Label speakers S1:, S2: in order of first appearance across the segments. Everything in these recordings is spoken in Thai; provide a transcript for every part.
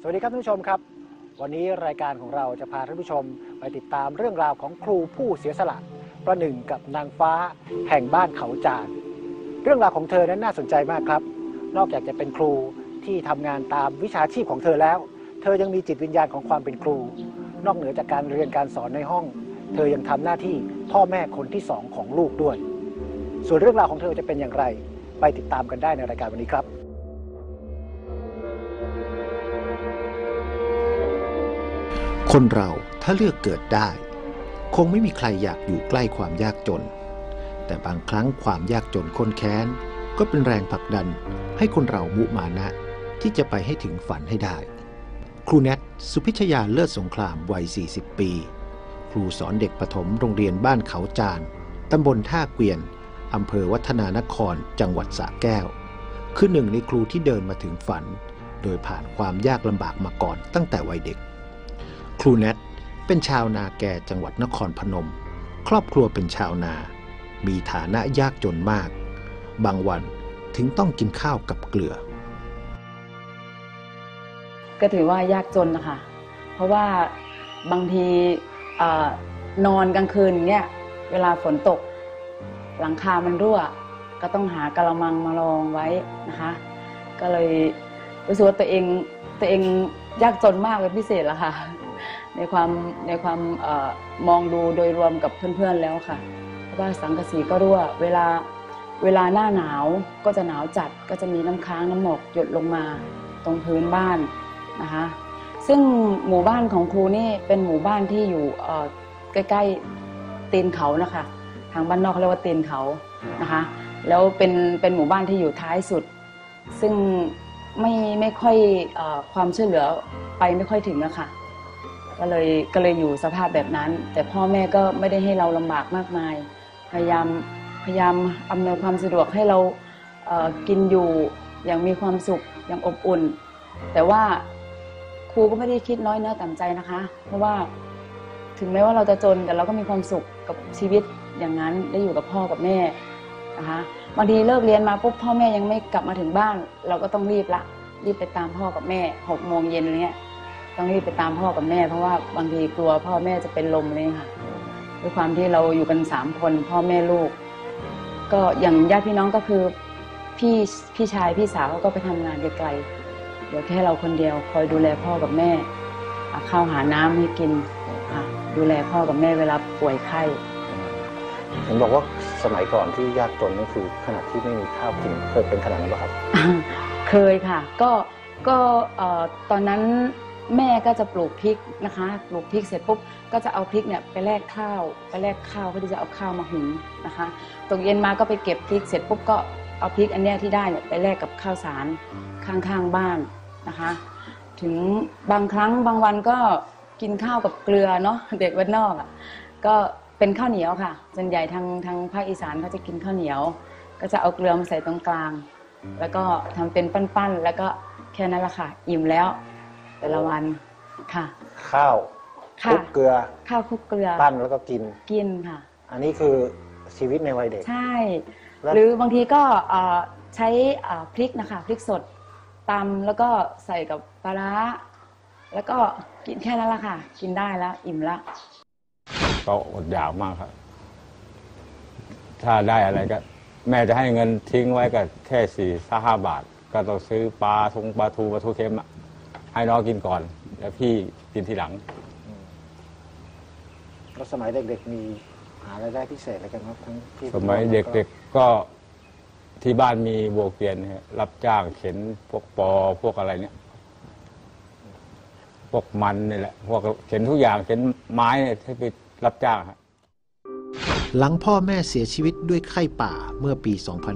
S1: สวัสดีครับท่านผู้ชมครับวันนี้รายการของเราจะพาท่านผู้ชมไปติดตามเรื่องราวของครูผู้เสียสละประหนึ่งกับนางฟ้าแห่งบ้านเขาจานเรื่องราวของเธอนั้นน่าสนใจมากครับนอกจากจะเป็นครูที่ทำงานตามวิชาชีพของเธอแล้วเธอยังมีจิตวิญญาณของความเป็นครูนอกเหนือจากการเรียนการสอนในห้องเธอยังทำหน้าที่พ่อแม่คนที่2ของลูกด้วยส่วนเรื่องราวของเธอจะเป็นอย่างไรไปติดตามกันได้ในรายการวันนี้ครับ
S2: คนเราถ้าเลือกเกิดได้คงไม่มีใครอยากอยู่ใกล้ความยากจนแต่บางครั้งความยากจนข้นแค้นก็เป็นแรงผลักดันให้คนเรามุมานะที่จะไปให้ถึงฝันให้ได้ครูแนทสุพิชยาเลิศสงครามวัย40 ปีครูสอนเด็กประถมโรงเรียนบ้านเขาจานตำบลท่าเกวียนอำเภอวัฒนานครจังหวัดสระแก้วคือหนึ่งในครูที่เดินมาถึงฝันโดยผ่านความยากลำบากมาก่อนตั้งแต่วัยเด็กครูแนทเป็นชาวนาแก่จังหวัดนครพนมครอบครัวเป็นชาวนามีฐานะยากจนมากบางวันถึงต้องกินข้าวกับเกลือ
S3: ก็ถือว่ายากจนนะคะเพราะว่าบางทีนอนกลางคืนเนี่ยเวลาฝนตกหลังคามันรั่วก็ต้องหากะละมังมารองไว้นะคะก็เลยรู้สึกว่าตัวเองยากจนมากเป็นพิเศษละค่ะในความมองดูโดยรวมกับเพื่อนๆแล้วค่ะเพราะว่าสังกะสีก็รั่วเวลาหน้าหนาวก็จะหนาวจัดก็จะมีน้ำค้างน้ำหมอกหยดลงมาตรงพื้นบ้านนะคะซึ่งหมู่บ้านของครูนี่เป็นหมู่บ้านที่อยู่ใกล้ๆตีนเขานะคะทางบ้านนอกเขาเรียกว่าตีนเขานะคะแล้วเป็นหมู่บ้านที่อยู่ท้ายสุดซึ่งไม่ค่อยความช่วยเหลือไปไม่ค่อยถึงนะคะก็เลยอยู่สภาพแบบนั้นแต่พ่อแม่ก็ไม่ได้ให้เราลำบากมากมายพยายามอำนวยความสะดวกให้เรากินอยู่อย่างมีความสุขอย่างอบอุ่นแต่ว่าครูก็ไม่ได้คิดน้อยเนื้อต่ำใจนะคะเพราะว่าถึงแม้ว่าเราจะจนแต่เราก็มีความสุขกับชีวิตอย่างนั้นได้อยู่กับพ่อกับแม่นะคะบางทีเลิกเรียนมาปุ๊บพ่อแม่ยังไม่กลับมาถึงบ้านเราก็ต้องรีบไปตามพ่อกับแม่6 โมงเย็นอะไรเงี้ยต้องรีบไปตามพ่อกับแม่เพราะว่าบางทีกลัวพ่อแม่จะเป็นลมเลยค่ะด้วยความที่เราอยู่กัน3 คนพ่อแม่ลูกก็อย่างญาติพี่น้องก็คือพี่ชายพี่สาวก็ไปทำงานไกลๆเดี๋ยวแค่เราคนเดียวคอยดูแลพ่อกับแม่ข้าวหาน้ำให้กินดูแลพ่อกับแม่เวลาป่วยไข้
S1: เห็นบอกว่าสมัยก่อนที่ยากจนนั่นคือขนาดที่ไม่มีข้าวกินเคยเป็นขนาดนั้นหรือครับ
S3: เคยค่ะก็ตอนนั้นแม่ก็จะปลูกพริกนะคะปลูกพริกเสร็จปุ๊บก็จะเอาพริกเนี่ยไปแลกข้าวเพื่อที่จะเอาข้าวมาหุงนะคะตกเย็นมาก็ไปเก็บพริกเสร็จปุ๊บก็เอาพริกอันนี้ที่ได้เนี่ยไปแลกกับข้าวสารข้างๆบ้านนะคะถึงบางครั้งบางวันก็กินข้าวกับเกลือเนาะเด็กบ้านนอกก็เป็นข้าวเหนียวค่ะส่วนใหญ่ทางภาคอีสานเขาจะกินข้าวเหนียวก็จะเอาเกลือมาใส่ตรงกลางแล้วก็ทำเป็นปั้นๆแล้วก็แค่นั้นแหละค่ะอิ่มแล้วแต่ละวันค่ะ
S1: ข้าวคลุกเกลือ
S3: ข้าวคลุกเกลือ
S1: ปั้นแล้วก็กิน
S3: ค่ะ
S1: อันนี้คือชีวิตในวัยเด็ก
S3: ใช่หรือบางทีก็ใช้พริกนะคะพริกสดตำแล้วก็ใส่กับปลาร้าแล้วก็กินแค่นั้นแหละค่ะกินได้แล้วอิ่มแล้ว
S4: ก็อดอยากมากครับถ้าได้อะไรก็แม่จะให้เงินทิ้งไว้ก็แค่4-5 บาทก็ต้องซื้อปลาทูเค็มให้น้องกินก่อนแล้วพี่กินทีหลัง
S1: แล้วสมัยเด็กๆมีหารายได้พิเศษอะไรกันครับทั้งที่
S4: สมัยเด็กๆก็ที่บ้านมีโบกเกวียนรับจ้างเข็นพวกพวกอะไรเนี่ยพวกมันนี่แหละพวกเข็นทุกอย่างเข็นไม้เนี่ยที่ไปรับจ้างครับ
S2: หลังพ่อแม่เสียชีวิตด้วยไข้ป่าเมื่อปี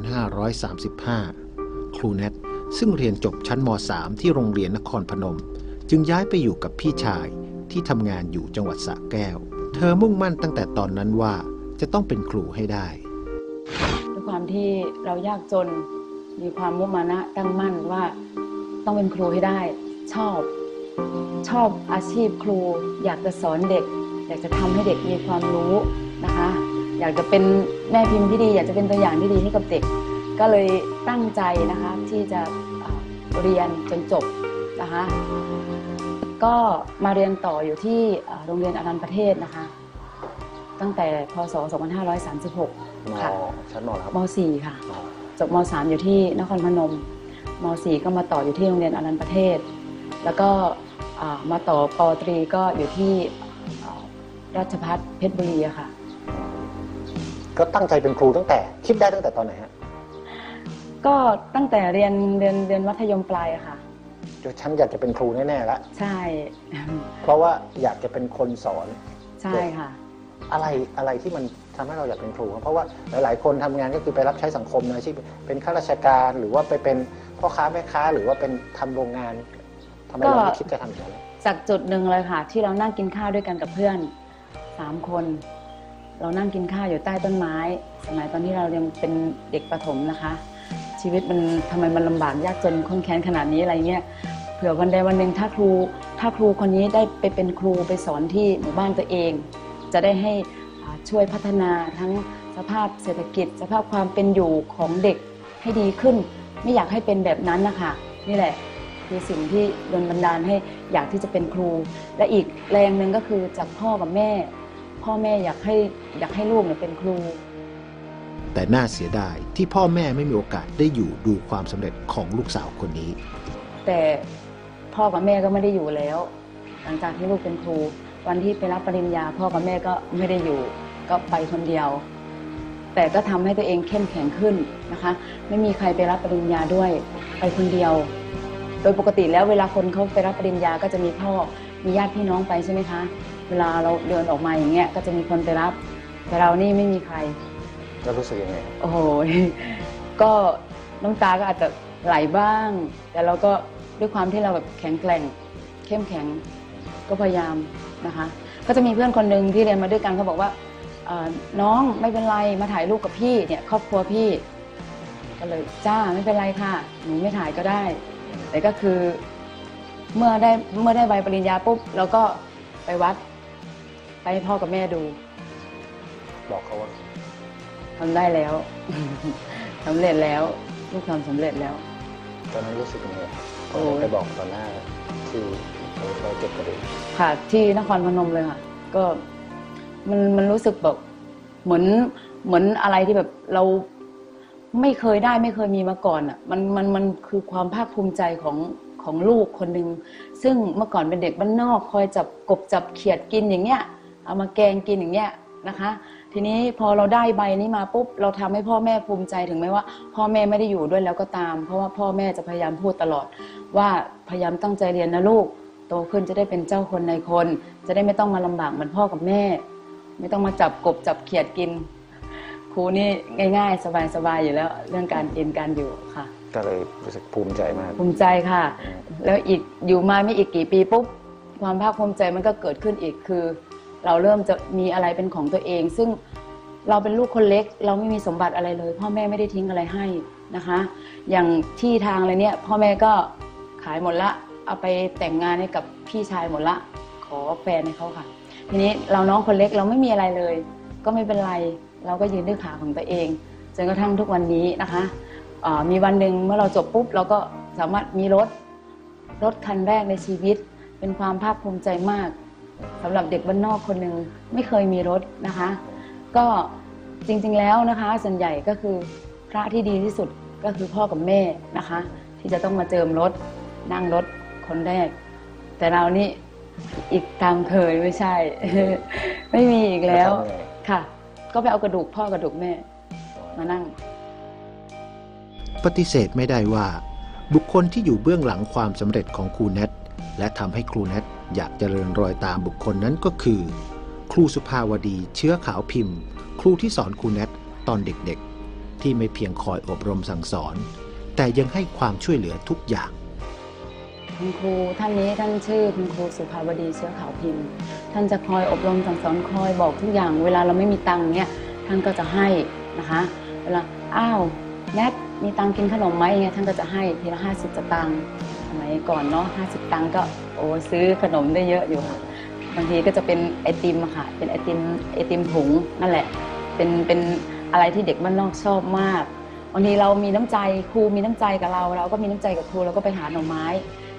S2: 2535 ครูแนทซึ่งเรียนจบชั้นม.3 ที่โรงเรียนนครพนมจึงย้ายไปอยู่กับพี่ชายที่ทำงานอยู่จังหวัดสระแก้วเธอมุ่งมั่นตั้งแต่ตอนนั้นว่าจะต้องเป็นครูให้ได้
S3: ด้วยความที่เรายากจนมีความมุ่งมานะตั้งมั่นว่าต้องเป็นครูให้ได้ชอบอาชีพครูอยากจะสอนเด็กอยากจะทำให้เด็กมีความรู้นะคะอยากจะเป็นแม่พิมพ์ที่ดีอยากจะเป็นตัวอย่างที่ดีให้กับเด็กก็เลยตั้งใจนะคะที่จะเรียนจนจบนะคะก็มาเรียนต่ออยู่ที่โรงเรียนอรัญญประเทศนะคะตั้งแต่พศ 2536 ค่ะ
S1: ชั้นมครับ
S3: ม .4 ค่ะจบม .3 อยู่ที่นครพนมม .4 ก็มาต่ออยู่ที่โรงเรียนอรัญญประเทศแล้วก็มาต่อป.ตรีก็อยู่ที่ราชภัฏเพชรบุรีอะค่ะ
S1: ก็ตั้งใจเป็นครูตั้งแต่คิดได้ตั้งแต่ตอนไหนฮะ
S3: ก็ตั้งแต่เรียนมัธยมปลายอะค่ะ
S1: ฉันอยากจะเป็นครูแน่ๆแล้ว
S3: ใช่
S1: เพราะว่าอยากจะเป็นคนสอน
S3: ใช่ค่ะ
S1: อะไรที่มันทำให้เราอยากเป็นครูเพราะว่าหลายๆคนทำงานก็คือไปรับใช้สังคมนะที่เป็นข้าราชการหรือว่าไปเป็นพ่อค้าแม่ค้าหรือว่าเป็นทำโรงงานทำไมเราไม่คิดจะทำอย่างนั้น
S3: จากจุดหนึ่งเลยค่ะที่เรานั่งกินข้าวด้วยกันกับเพื่อน3 คนเรานั่งกินข้าวอยู่ใต้ต้นไม้สมัยตอนที่เรายังเป็นเด็กประถมนะคะชีวิตมันทำไมมันลำบากยากจนข้นแค้นขนาดนี้อะไรเงี้ยเผื่อวันใดวันหนึ่งถ้าครูคนนี้ได้ไปเป็นครูไปสอนที่หมู่บ้านตัวเองจะได้ให้ช่วยพัฒนาทั้งสภาพเศรษฐกิจสภาพความเป็นอยู่ของเด็กให้ดีขึ้นไม่อยากให้เป็นแบบนั้นนะคะนี่แหละคือสิ่งที่โดนบันดาลให้อยากที่จะเป็นครูและอีกแรงหนึ่งก็คือจากพ่อกับแม่พ่อแม่อยากให้ลูกเนี่ยเป็นครู
S2: แต่น่าเสียดายที่พ่อแม่ไม่มีโอกาสได้อยู่ดูความสำเร็จของลูกสาวคนนี้
S3: แต่พ่อกับแม่ก็ไม่ได้อยู่แล้วหลังจากที่ลูกเป็นครูวันที่ไปรับปริญญาพ่อกับแม่ก็ไม่ได้อยู่ก็ไปคนเดียวแต่ก็ทำให้ตัวเองเข้มแข็งขึ้นนะคะไม่มีใครไปรับปริญญาด้วยไปคนเดียวโดยปกติแล้วเวลาคนเขาไปรับปริญญาก็จะมีพ่อมีญาติพี่น้องไปใช่ไหมคะเวลาเราเดินออกมาอย่างเงี้ยก็จะมีคนไปรับแต่เรานี่ไม่มีใคร
S1: จะรู้สึกยังไง
S3: โอ้โหก็น้ำตาก็อาจจะไหลบ้างแต่เราก็ด้วยความที่เราแบบแข็งแกร่งเข้มแข็งก็พยายามนะคะก็จะมีเพื่อนคนหนึ่งที่เรียนมาด้วยกันเขาบอกว่าน้องไม่เป็นไรมาถ่ายรูปกับพี่เนี่ยครอบครัวพี่ก็เลยจ้าไม่เป็นไรค่ะหนูไม่ถ่ายก็ได้แต่ก็คือเมื่อได้ใบปริญญาปุ๊บเราก็ไปวัดไปให้พ่อกับแม่ดู
S1: บอกเขาว่า
S3: ทำได้แล้วสำเร็จแล้วลูกทำสำเร็จแล้ว
S1: ตอนนั้นรู้สึกยังไงไปบอกตอนหน้าที่เราเก็บกระดูก
S3: ค่ะที่นครพนมเลยค่ะก็มันรู้สึกแบบเหมือนอะไรที่แบบเราไม่เคยได้ไม่เคยมีมาก่อนอ่ะมันคือความภาคภูมิใจของลูกคนหนึ่งซึ่งเมื่อก่อนเป็นเด็กบ้านนอกคอยจับกบจับเขียดกินอย่างเงี้ยเอามาแกงกินอย่างเงี้ยนะคะทีนี้พอเราได้ใบนี้มาปุ๊บเราทำให้พ่อแม่ภูมิใจถึงแม้ว่าพ่อแม่ไม่ได้อยู่ด้วยแล้วก็ตามเพราะว่าพ่อแม่จะพยายามพูดตลอดว่าพยายามตั้งใจเรียนนะลูกโตขึ้นจะได้เป็นเจ้าคนนายคนจะได้ไม่ต้องมาลำบากเหมือนพ่อกับแม่ไม่ต้องมาจับกบจับเขียดกินครูนี่ง่ายๆสบายๆอยู่แล้วเรื่องการกินการอยู่ค่ะ
S1: ก็เลยรู้สึกภูมิใจมาก
S3: ภูมิใจค่ะแล้วอีกอยู่มาไม่อีกกี่ปีปุ๊บความภาคภูมิใจมันก็เกิดขึ้นอีกคือเราเริ่มจะมีอะไรเป็นของตัวเองซึ่งเราเป็นลูกคนเล็กเราไม่มีสมบัติอะไรเลยพ่อแม่ไม่ได้ทิ้งอะไรให้นะคะอย่างที่ทางอะไรเนี่ยพ่อแม่ก็ขายหมดละเอาไปแต่งงานให้กับพี่ชายหมดละขอแฟนให้เขาค่ะทีนี้เราน้องคนเล็กเราไม่มีอะไรเลยก็ไม่เป็นไรเราก็ยืนด้วยขาของตัวเองจนกระทั่งทุกวันนี้นะคะมีวันหนึ่งเมื่อเราจบปุ๊บเราก็สามารถมีรถคันแรกในชีวิตเป็นความภาคภูมิใจมากสำหรับเด็กบ้านนอกคนหนึ่งไม่เคยมีรถนะคะก็จริงๆแล้วนะคะส่วนใหญ่ก็คือพระที่ดีที่สุดก็คือพ่อกับแม่นะคะที่จะต้องมาเจิมรถนั่งรถคนแรกแต่เรานี่อีกตามเคยไม่ใช่ ไม่มีอีกแล้วค่ะก็ไปเอากระดูกพ่อกระดูกแม่มานั่ง
S2: ปฏิเสธไม่ได้ว่าบุคคลที่อยู่เบื้องหลังความสำเร็จของครูแนทและทำให้ครูแนทอยากเจริญรอยตามบุคคลนั้นก็คือครูสุภาวดีเชื้อขาวพิมพ์ครูที่สอนครูแนทตอนเด็กๆที่ไม่เพียงคอยอบรมสั่งสอนแต่ยังให้ความช่วยเหลือทุกอย่าง
S3: คุณครูท่านนี้ท่านชื่อคุณครูสุภาวดีเชื้อขาวพิมพ์ท่านจะคอยอบรมสั่งสอนคอยบอกทุกอย่างเวลาเราไม่มีตังค์เนี่ยท่านก็จะให้นะคะเวลาอ้าวแนทมีตังค์กินขนมไหมอย่างเงี้ยท่านก็จะให้ทีละ50 สตางค์สมัยก่อนเนาะ50 ตังค์ก็โอ้ซื้อขนมได้เยอะอยู่ค่ะบางทีก็จะเป็นไอติมค่ะเป็นไอติมถุงนั่นแหละเป็นอะไรที่เด็กบ้านนอกชอบมากบางทีเรามีน้ำใจครูมีน้ำใจกับเราก็มีน้ำใจกับครูเราก็ไปหาหน่อไม้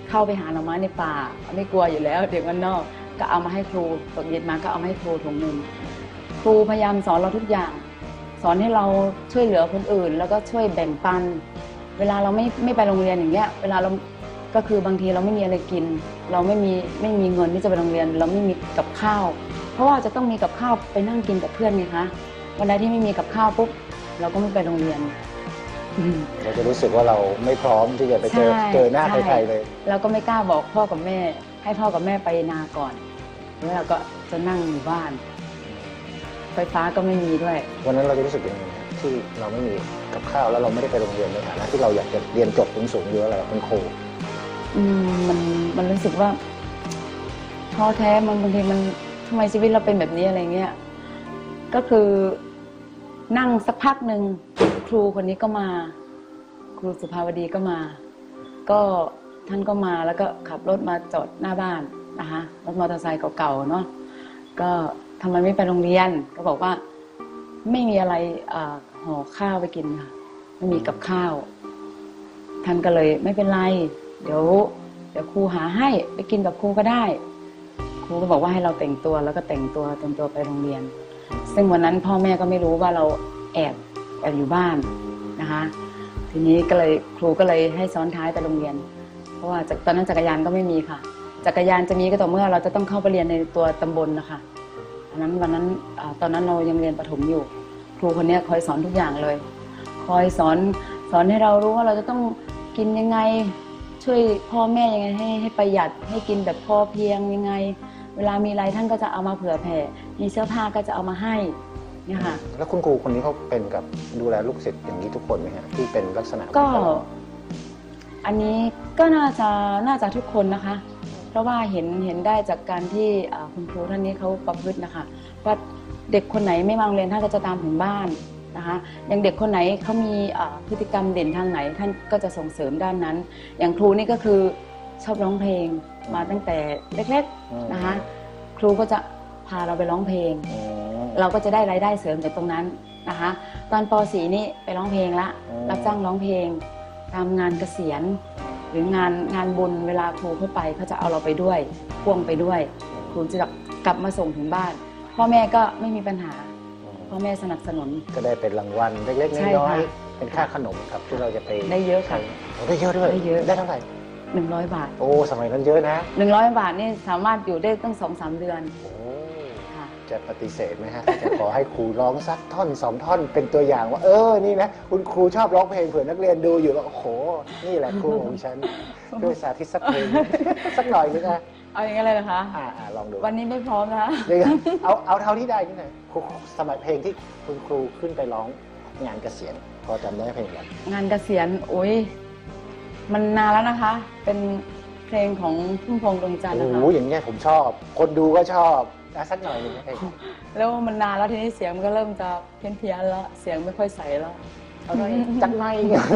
S3: เข้าไปหาหน่อไม้ในป่าไม่กลัวอยู่แล้วเด็กวันนอกก็เอามาให้ครูตกเย็นมาก็เอามาให้ครูถุงหนึ่งครูพยายามสอนเราทุกอย่างสอนให้เราช่วยเหลือคนอื่นแล้วก็ช่วยแบ่งปันเวลาเราไม่ไปโรงเรียนอย่างเงี้ยเวลาเราก็คือบางทีเราไม่มีอะไรกินเราไม่มีเงินที่จะไปโรงเรียนเราไม่มีกับข้าวเพราะว่าจะต้องมีกับข้าวไปนั่งกินกับเพื่อนไงคะวันใดที่ไม่มีกับข้าวปุ๊บเราก็ไม่ไปโรงเรียน
S1: เราจะรู้สึกว่าเราไม่พร้อมที่จะไปเจอหน้าใครๆเลย
S3: เราก็ไม่กล้าบอกพ่อกับแม่ให้พ่อกับแม่ไปนาก่อนแล้วเราก็จะนั่งอยู่บ้านไฟฟ้าก็ไม่มีด้วย
S1: วันนั้นเราจะรู้สึกยังไงที่เราไม่มีกับข้าวแล้วเราไม่ได้ไปโรงเรียนในฐานะที่เราอยากจะเรียนจบสูงๆเยอะอะไรเป็นครู
S3: มันรู้สึกว่าท้อแท้บางทีมันทำไมชีวิตเราเป็นแบบนี้อะไรเงี้ยก็คือนั่งสักพักหนึ่งครูคนนี้ก็มาครูสุภาวดีก็มาก็ท่านก็มาแล้วก็ขับรถมาจอดหน้าบ้านนะคะรถมอเตอร์ไซค์เก่าๆเนาะก็ทำไมไม่ไปโรงเรียนก็บอกว่าไม่มีอะไรห่อข้าวไปกินค่ะไม่มีกับข้าวท่านก็เลยไม่เป็นไรเดี๋ยวครูหาให้ไปกินกับครูก็ได้ครูก็บอกว่าให้เราแต่งตัวแล้วก็แต่งตัวเตรียมตัวไปโรงเรียนซึ่งวันนั้นพ่อแม่ก็ไม่รู้ว่าเราแอบอยู่บ้านนะคะทีนี้ก็เลยครูก็เลยให้ซ้อนท้ายไปโรงเรียนเพราะว่าตอนนั้นจักรยานก็ไม่มีค่ะจักรยานจะมีก็ต่อเมื่อเราจะต้องเข้าไปเรียนในตัวตำบลนะคะวันนั้นตอนนั้นเรายังเรียนประถมอยู่ครูคนนี้คอยสอนทุกอย่างเลยคอยสอนให้เรารู้ว่าเราจะต้องกินยังไงช่วยพ่อแม่ยังไงให้ประหยัดให้กินแบบพอเพียงยังไงเวลามีอะไรท่านก็จะเอามาเผื่อแผ่มีเสื้อผ้าก็จะเอามาให้เนี่ยค่ะ
S1: แล้วคุณครูคนนี้เขาเป็นกับดูแลลูกศิษย์อย่างนี้ทุกคนไหมฮะที่เป็นลักษณะ
S3: ก็อันนี้ก็น่าจะทุกคนนะคะเพราะว่าเห็นได้จากการที่คุณครูท่านนี้เขาประพฤตินะคะว่าเด็กคนไหนไม่มาโรงเรียนท่านก็จะตามถึงบ้านนะคะอย่างเด็กคนไหนเขามีพฤติกรรมเด่นทางไหนท่านก็จะส่งเสริมด้านนั้นอย่างครูนี่ก็คือชอบร้องเพลงมาตั้งแต่เล็กๆนะคะครูก็จะพาเราไปร้องเพลงเราก็จะได้รายได้เสริมจากตรงนั้นนะคะตอนป .4 นี่ไปร้องเพลงละรับจ้างร้องเพลงตามงานเกษียณหรืองานบุญเวลาครูเข้าไปเขาจะเอาเราไปด้วยพ่วงไปด้วยครูจะกลับมาส่งถึงบ้านพ่อแม่ก็ไม่มีปัญหาพ่อแม่สนับสนุน
S1: ก็ได้เป็นรางวัลเล็กๆน้อยๆเป็นค่าขนมครับที่เราจะไป
S3: ได้เยอะค่ะ
S1: ได้เยอะด้วยได้เท่าไหร่
S3: 100 บาท
S1: โอ้สมัยนั้นเยอะนะ
S3: 100 บาทนี่สามารถอยู่ได้ตั้ง 2-3 เดือน
S1: โอ้จะปฏิเสธไหมฮะจะขอให้ครูร้องสักท่อน2 ท่อนเป็นตัวอย่างว่านี่นะคุณครูชอบร้องเพลงเผื่อนักเรียนดูอยู่แล้วโอ้โหนี่แหละครูของฉันด้วยสาธิตสักเพลงสักหน่อยนึงนะ
S3: เอาอย่างไรเลยนะคะ
S1: ลองดู
S3: วันนี้ไม่พร้อมนะ
S1: เอาเท่าที่ได้นี่ไงสมัยเพลงที่คุณครูขึ้นไปร้องงานเกษียณพอจำได้เพลงอะไร
S3: งานเกษียณโอ้ยมันนานแล้วนะคะเป็นเพลงของพุ่มพวงดวงจันทร์นะคะ
S1: โอ้อย่างเงี้ยผมชอบคนดูก็ชอบสักหน่อยนึงนะ
S3: แล้วมันนานแล้วทีนี้เสียงมันก็เริ่มจะเพี้ยนแล้วเสียงไม่ค่อยใสแล้ว
S1: เอาหน่อยจังไม่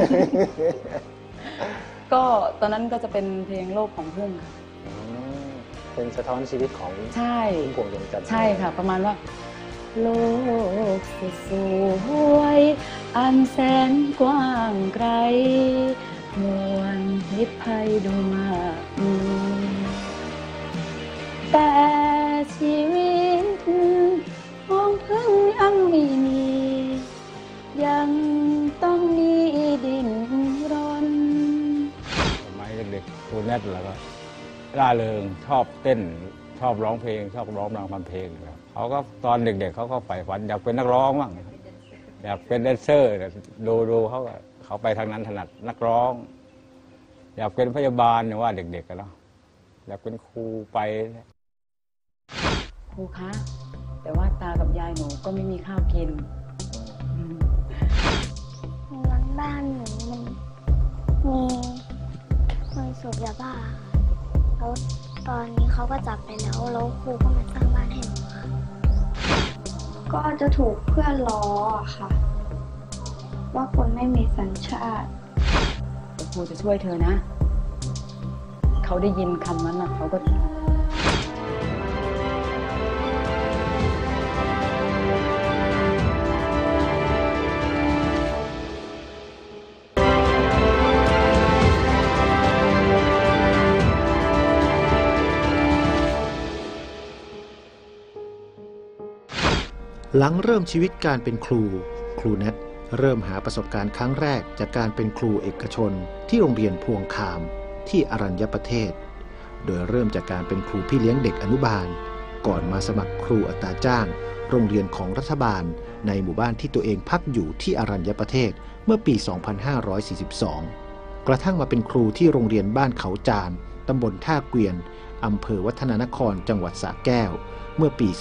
S3: ก็ตอนนั้นก็จะเป็นเพลงโลกของพึ่งค่ะ
S1: เป็นสะท้อนชีวิตของพุ่มพวงดวงจันทร์
S3: ใช่ค่ะประมาณว่าโลกสวยอันแสนกว้างไกลมวลพิษภัยดูมากแต่ชีวิตของพึ่งยังไม่มียังต้องมีดินรน
S4: สมัยเด็กๆครูแนทแล้วก็ร่าเริงชอบเต้นชอบร้องเพลงชอบร้องรำเพลงครับเขาก็ตอนเด็กๆเขาก็ใฝ่ฝันอยากเป็นนักร้องบ้างอยากเป็นแดนเซอร์ดูเขาไปทางนั้นถนัดนักร้องอยากเป็นพยาบาลว่าเด็กๆกันเนาะอยากเป็นครูไป
S3: ครูคะแต่ว่าตากับยายหนูก็ไม่มีข้าวกิน
S5: บ้านหนูมันมีคนสูบยาบ้าแล้วตอนนี้เขาก็จับไปแล้วครูก็มาสร้างบ้านให้หนูค่ะ
S6: ก็จะถูกเพื่อนล้อค่ะว่าคนไม่มีสัญชาติ
S3: ครูจะช่วยเธอนะเขาได้ยินคำนั้นนะเขาก็
S2: หลังเริ่มชีวิตการเป็นครูแนทเริ่มหาประสบการณ์ครั้งแรกจากการเป็นครูเอกชนที่โรงเรียนพวงคามที่อรัญญประเทศโดยเริ่มจากการเป็นครูพี่เลี้ยงเด็กอนุบาลก่อนมาสมัครครูอัตราจ้างโรงเรียนของรัฐบาลในหมู่บ้านที่ตัวเองพักอยู่ที่อรัญญประเทศเมื่อปี 2542 กระทั่งมาเป็นครูที่โรงเรียนบ้านเขาจานตำบลท่าเกวียนอำเภอวัฒนานครจังหวัดสระแก้วเมื่อปี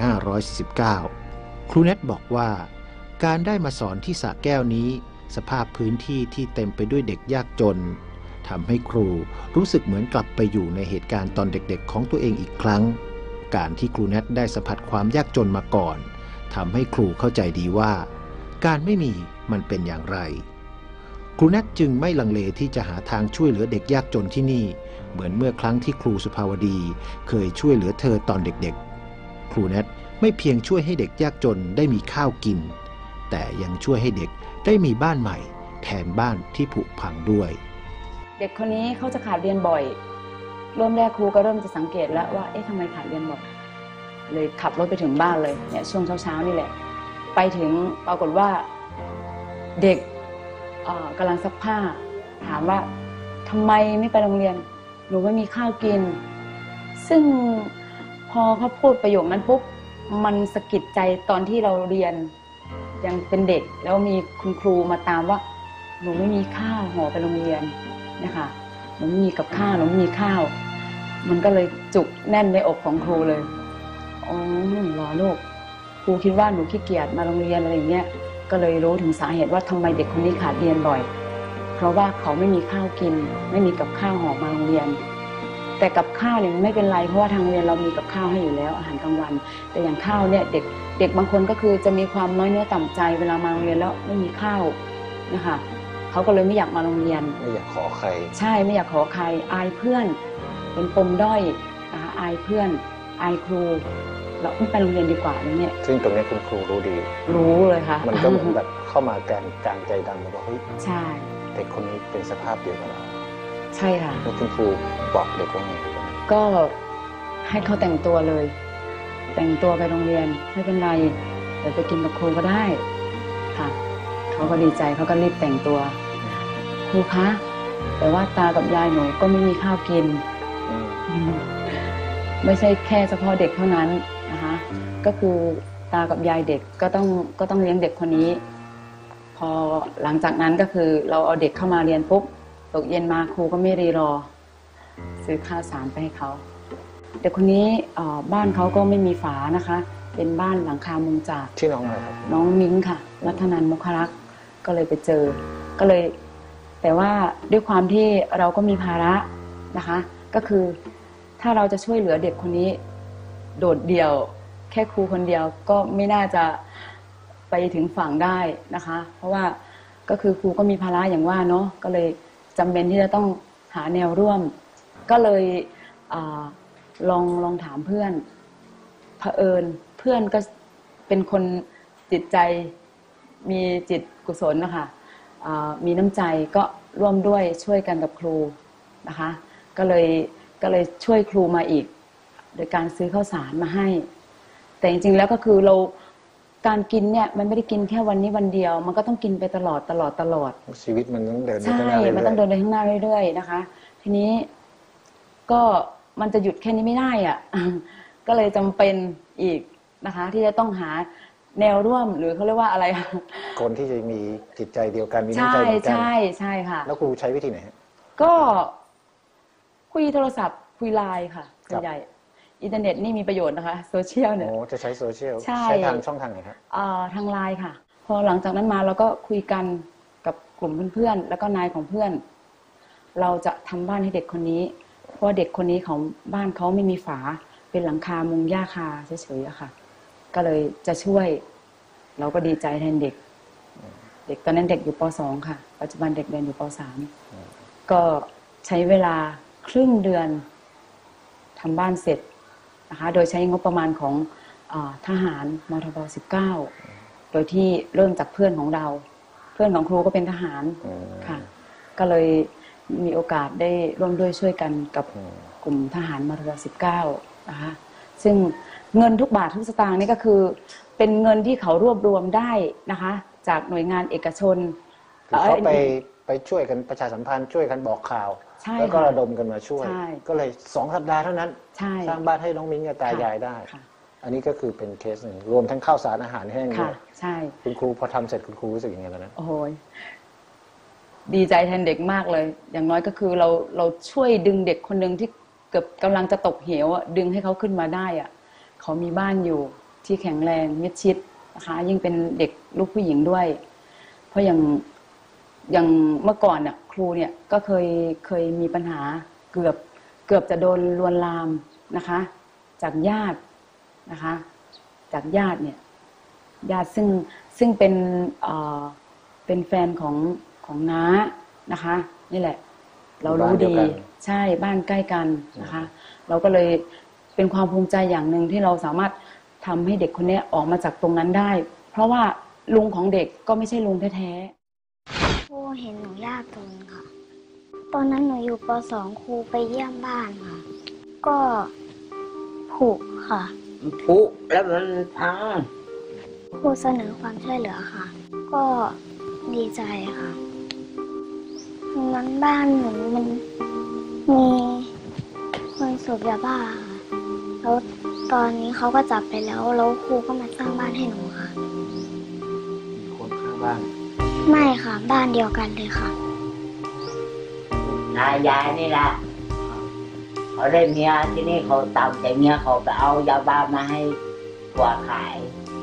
S2: 2549 ครูแนทบอกว่าการได้มาสอนที่สระแก้วนี้สภาพพื้นที่ที่เต็มไปด้วยเด็กยากจนทำให้ครูรู้สึกเหมือนกลับไปอยู่ในเหตุการณ์ตอนเด็กๆของตัวเองอีกครั้งการที่ครูแนทได้สัมผัสความยากจนมาก่อนทำให้ครูเข้าใจดีว่าการไม่มีมันเป็นอย่างไรครูแนทจึงไม่ลังเลที่จะหาทางช่วยเหลือเด็กยากจนที่นี่เหมือนเมื่อครั้งที่ครูสุภาวดีเคยช่วยเหลือเธอตอนเด็กๆครูแนทไม่เพียงช่วยให้เด็กยากจนได้มีข้าวกินแต่ยังช่วยให้เด็กได้มีบ้านใหม่แทนบ้านที่ผุพังด้วย
S3: เด็กคนนี้เขาจะขาดเรียนบ่อยเริ่มแรกครูก็เริ่มจะสังเกตแล้วว่าทำไมขาดเรียนบ่อยเลยขับรถไปถึงบ้านเลยเนี่ยช่วงเช้านี่แหละไปถึงปรากฏว่าเด็กกำลังซักผ้าถามว่าทำไมไม่ไปโรงเรียนหนูไม่มีข้าวกินซึ่งพอเขาพูดประโยคนั้นปุ๊บมันสะกิดใจตอนที่เราเรียนยังเป็นเด็กแล้วมีคุณครูมาตามว่าหนูไม่มีข้าวห่อไปโรงเรียนนะคะหนูไม่มีกับข้าวหนูไม่มีข้าวมันก็เลยจุกแน่นในอกของครูเลยอ๋อเหรอลูกครูคิดว่าหนูขี้เกียจมาโรงเรียนอะไรอย่างเงี้ยก็เลยรู้ถึงสาเหตุว่าทำไมเด็กคนนี้ขาดเรียนบ่อยเพราะว่าเขาไม่มีข้าวกินไม่มีกับข้าวห่อมาโรงเรียนแต่กับข้าวเนี่ยไม่เป็นไรเพราะว่าทางโรงเรียนเรามีกับข้าวให้อยู่แล้วอาหารกลางวันแต่อย่างข้าวเนี่ยเด็กบางคนก็คือจะมีความน้อยเนื้อต่ำใจเวลามาโรงเรียนแล้วไม่มีข้าวนะคะเขาก็เลยไม่อยากมาโรงเรียน
S1: ไม่อยากขอใคร
S3: ใช่ไม่อยากขอใครอายเพื่อนเป็นปมด้อยอายเพื่อนอายครูเราไม่ไปโรงเรียนดีกว่าเนี่ย
S1: ซึ่งตรงนี้คุณครูรู้ดี
S3: รู้เลยค่ะ
S1: มันก็เหมือนแบบเข้ามาแกนใจดำแล้วว่าเฮ้ย
S3: ใช่
S1: เด็กคนนี้เป็นสภาพเดียวกับเรา
S3: ใช่ค่ะ
S1: แล้วคุณครูบอกเด็กว่าไง
S3: ก็ให้เขาแต่งตัวเลยแต่งตัวไปโรงเรียนไม่เป็นไรเดี๋ยวไปกินกับครูก็ได้ค่ะเขาก็ดีใจเขาก็รีบแต่งตัวครูคะแต่ว่าตากับยายหนูก็ไม่มีข้าวกินไม่ใช่แค่เฉพาะเด็กเท่านั้นนะคะก็คือตากับยายเด็กก็ต้องเลี้ยงเด็กคนนี้พอหลังจากนั้นก็คือเราเอาเด็กเข้ามาเรียนปุ๊บตกเย็นมาครูก็ไม่รีรอซื้อข้าวสารไปให้เขาเด็กคนนี้บ้านเขาก็ไม่มีฝานะคะเป็นบ้านหลังคามุงจาก
S1: ชื่อน้องอะไรครับ
S3: น้องมิ้งค่ะรัตนันมุขลักษณ์ก็เลยไปเจอก็เลยแต่ว่าด้วยความที่เราก็มีภาระนะคะก็คือถ้าเราจะช่วยเหลือเด็กคนนี้โดดเดี่ยวแค่ครูคนเดียวก็ไม่น่าจะไปถึงฝั่งได้นะคะเพราะว่าก็คือครูก็มีภาระอย่างว่าเนาะก็เลยจำเป็นที่จะต้องหาแนวร่วมก็เลยลองถามเพื่อนเผอิญเพื่อนก็เป็นคนจิตใจมีจิตกุศลนะคะมีน้ำใจก็ร่วมด้วยช่วยกันกับครูนะคะก็เลยช่วยครูมาอีกโดยการซื้อข้าวสารมาให้แต่จริงๆแล้วก็คือเราการกินเนี่ยมันไม่ได้กินแค่วันนี้วันเดียวมันก็ต้องกินไปตลอด
S1: ชีวิตมันต้องเดินไป
S3: ข้างหน้าเรื่อยๆใช่มันต้องเดินไปข้างหน้าเรื่อยๆนะคะทีนี้ก็มันจะหยุดแค่นี้ไม่ได้อ่ะก็เลยจำเป็นอีกนะคะที่จะต้องหาแนวร่วมหรือเขาเรียกว่าอะไร
S1: คนที่จะมีจิตใจเดียวกันมีน้ำใจเดียวกัน
S3: ใช่ค่ะ
S1: แล้วครูใช้วิธีไหน
S3: ก็คุยโทรศัพท์คุยไลน์ค่ะส่วนใหญ่อินเทอร์เน็ตนี่มีประโยชน์นะคะโซเชียลเนี่ย
S1: จะใช้โซเชียลใช้ทางช่องทางไหนครับ
S3: ทางไลน์ค่ะพอหลังจากนั้นมาเราก็คุยกันกับกลุ่มเพื่อนๆแล้วก็นายของเพื่อนเราจะทำบ้านให้เด็กคนนี้เพราะเด็กคนนี้ของบ้านเขาไม่มีฝาเป็นหลังคามุงหญ้าคาเฉยๆอะค่ะก็เลยจะช่วยเราก็ดีใจแทนเด็กตอนนั้นเด็กอยู่ป .2 ค่ะปัจจุบันเด็กเรียนอยู่ป .3 ก็ใช้เวลาครึ่งเดือนทำบ้านเสร็จนะคะโดยใช้งบประมาณของทหารมทบ19โดยที่เริ่มจากเพื่อนของเราเพื่อนของครูก็เป็นทหารค่ะก็เลยมีโอกาสได้ร่วมด้วยช่วยกันกับกลุ่มทหารมทบ19นะคะซึ่งเงินทุกบาททุกสตางค์นี่ก็คือเเป็นเงินที่เขารวบรวมได้นะคะ จากหน่วยงานเอกชน
S1: คือเขาไปช่วยกันประชาสัมพันธ์ช่วยกันบอกข่าวแล้วก็ระดมกันมาช่วยก็เลย2 สัปดาห์เท่านั้นสร้างบ้านให้น้องมิ้งกับตายายได้อันนี้ก็คือเป็นเคสหนึ่งรวมทั้งข้าวสารอาหารแห้งด้วย
S3: ใช่
S1: คุณครูพอทำเสร็จคุณครูรู้สึกยังไงตอนนั้น
S3: โอ้โหดีใจแทนเด็กมากเลยอย่างน้อยก็คือเราช่วยดึงเด็กคนหนึ่งที่เกือบกำลังจะตกเหวดึงให้เขาขึ้นมาได้เขามีบ้านอยู่ที่แข็งแรงมิดชิดนะคะยิ่งเป็นเด็กลูกผู้หญิงด้วยเพราะอย่างเมื่อก่อนครูเนี่ยก็เคยมีปัญหาเกือบจะโดนลวนลามนะคะจากญาตินะคะจากญาติเนี่ยญาติซึ่งเป็นแฟนของน้านะคะนี่แหละเรารู้ดีใช่บ้านใกล้กันนะคะเราก็เลยเป็นความภูมิใจอย่างหนึ่งที่เราสามารถทำให้เด็กคนนี้ออกมาจากตรงนั้นได้เพราะว่าลุงของเด็กก็ไม่ใช่ลุงแท้
S5: ๆครูเห็นหนูยากจนค่ะตอนนั้นหนูอยู่ป.2 ครูไปเยี่ยมบ้านค่ะก็ผุค่ะ
S7: ผุแล้วมันพัง
S5: ครูเสนอความช่วยเหลือค่ะก็ดีใจค่ะงั้นบ้านหนูมันมีคนสูบยาบ้าแล้วตอนนี้เขาก็จับไปแล้วครูก็มาสร้างบ้านให้หนูค่ะ
S1: มีคนข้างบ้าน
S5: ไม่ค่ะบ้านเดียวกันเลยค่ะ
S7: นายายนี่แหละเขาได้เมียที่นี่เขาตามใจเมียเขาไปเอายาบ้ามาให้กว่าขาย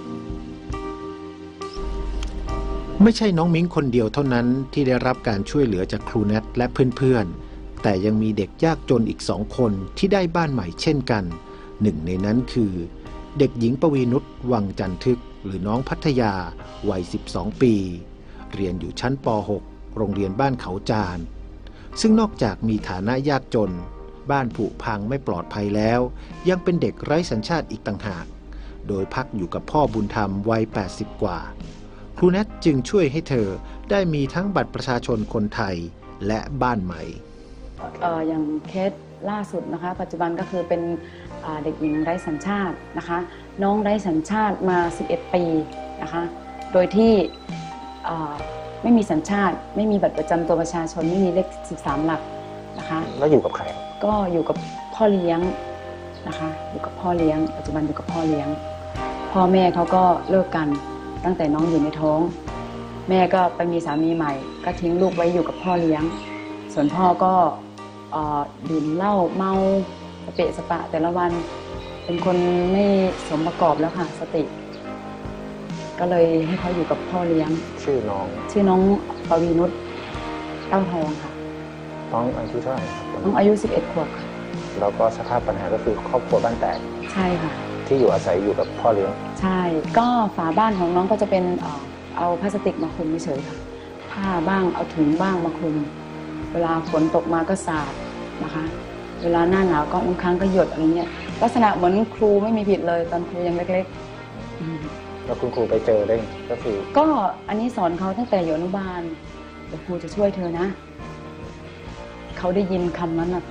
S2: ไม่ใช่น้องมิ้งคนเดียวเท่านั้นที่ได้รับการช่วยเหลือจากครูแนทและเพื่อนๆแต่ยังมีเด็กยากจนอีก2 คนที่ได้บ้านใหม่เช่นกันหนึ่งในนั้นคือเด็กหญิงปวีนุชวังจันทึกหรือน้องพัทยาวัย12 ปีเรียนอยู่ชั้นป .6 โรงเรียนบ้านเขาจานซึ่งนอกจากมีฐานะยากจนบ้านผุพังไม่ปลอดภัยแล้วยังเป็นเด็กไร้สัญชาติอีกต่างหากโดยพักอยู่กับพ่อบุญธรรมวัย80 กว่าครูแนทจึงช่วยให้เธอได้มีทั้งบัตรประชาชนคนไทยและบ้านใหม่
S3: อย่างเคสล่าสุดนะคะปัจจุบันก็คือเป็นเด็กหญิงไร้สัญชาตินะคะน้องไร้สัญชาติมา11 ปีนะคะโดยที่ไม่มีสัญชาติไม่มีบัตรประจำตัวประชาชนไม่มีเลข13 หลักนะคะ
S1: แล้วอยู่กับใคร
S3: ก็อยู่กับพ่อเลี้ยงนะคะอยู่กับพ่อเลี้ยงปัจจุบันอยู่กับพ่อเลี้ยงพ่อแม่เขาก็เลิกกันตั้งแต่น้องอยู่ในท้องแม่ก็ไปมีสามีใหม่ก็ทิ้งลูกไว้อยู่กับพ่อเลี้ยงส่วนพ่อก็ดื่มเหล้าเมาสเปะสปะแต่ละวันเป็นคนไม่สมประกอบแล้วค่ะสติก็เลยให้เขาอยู่กับพ่อเลี้ยง
S1: ชื่อน้อง
S3: ปวีนุชเต้าทองค่ะ
S1: น้องอายุเท่าไหร่ครับ
S3: น้องอายุ11 ขวบค่ะ
S1: แล้วก็สภาพปัญหาก็คือครอบครัวบ้านแตก
S3: ใช่ค่ะ
S1: ที่อยู่อาศัยอยู่กับพ่อเลี้ยง
S3: ใช่ก็ฝาบ้านของน้องก็จะเป็นเอาพลาสติกมาคลุมเฉยๆค่ะผ้าบ้างเอาถุงบ้างมาคลุมเวลาฝนตกมาก็สาดนะคะเวลาหน้าหนาวก็บางครั้งก็หยดอะไรเงี้ยลักษณะเหมือนครูไม่มีผิดเลยตอนครูยังเล็ก
S1: ๆแล้วคุณครูไปเจอได้ก็
S3: อันนี้สอนเขาตั้งแต่อยู่อนุบาลเดี๋ยวครูจะช่วยเธอนะเขาได้ยินคำนั้นนะ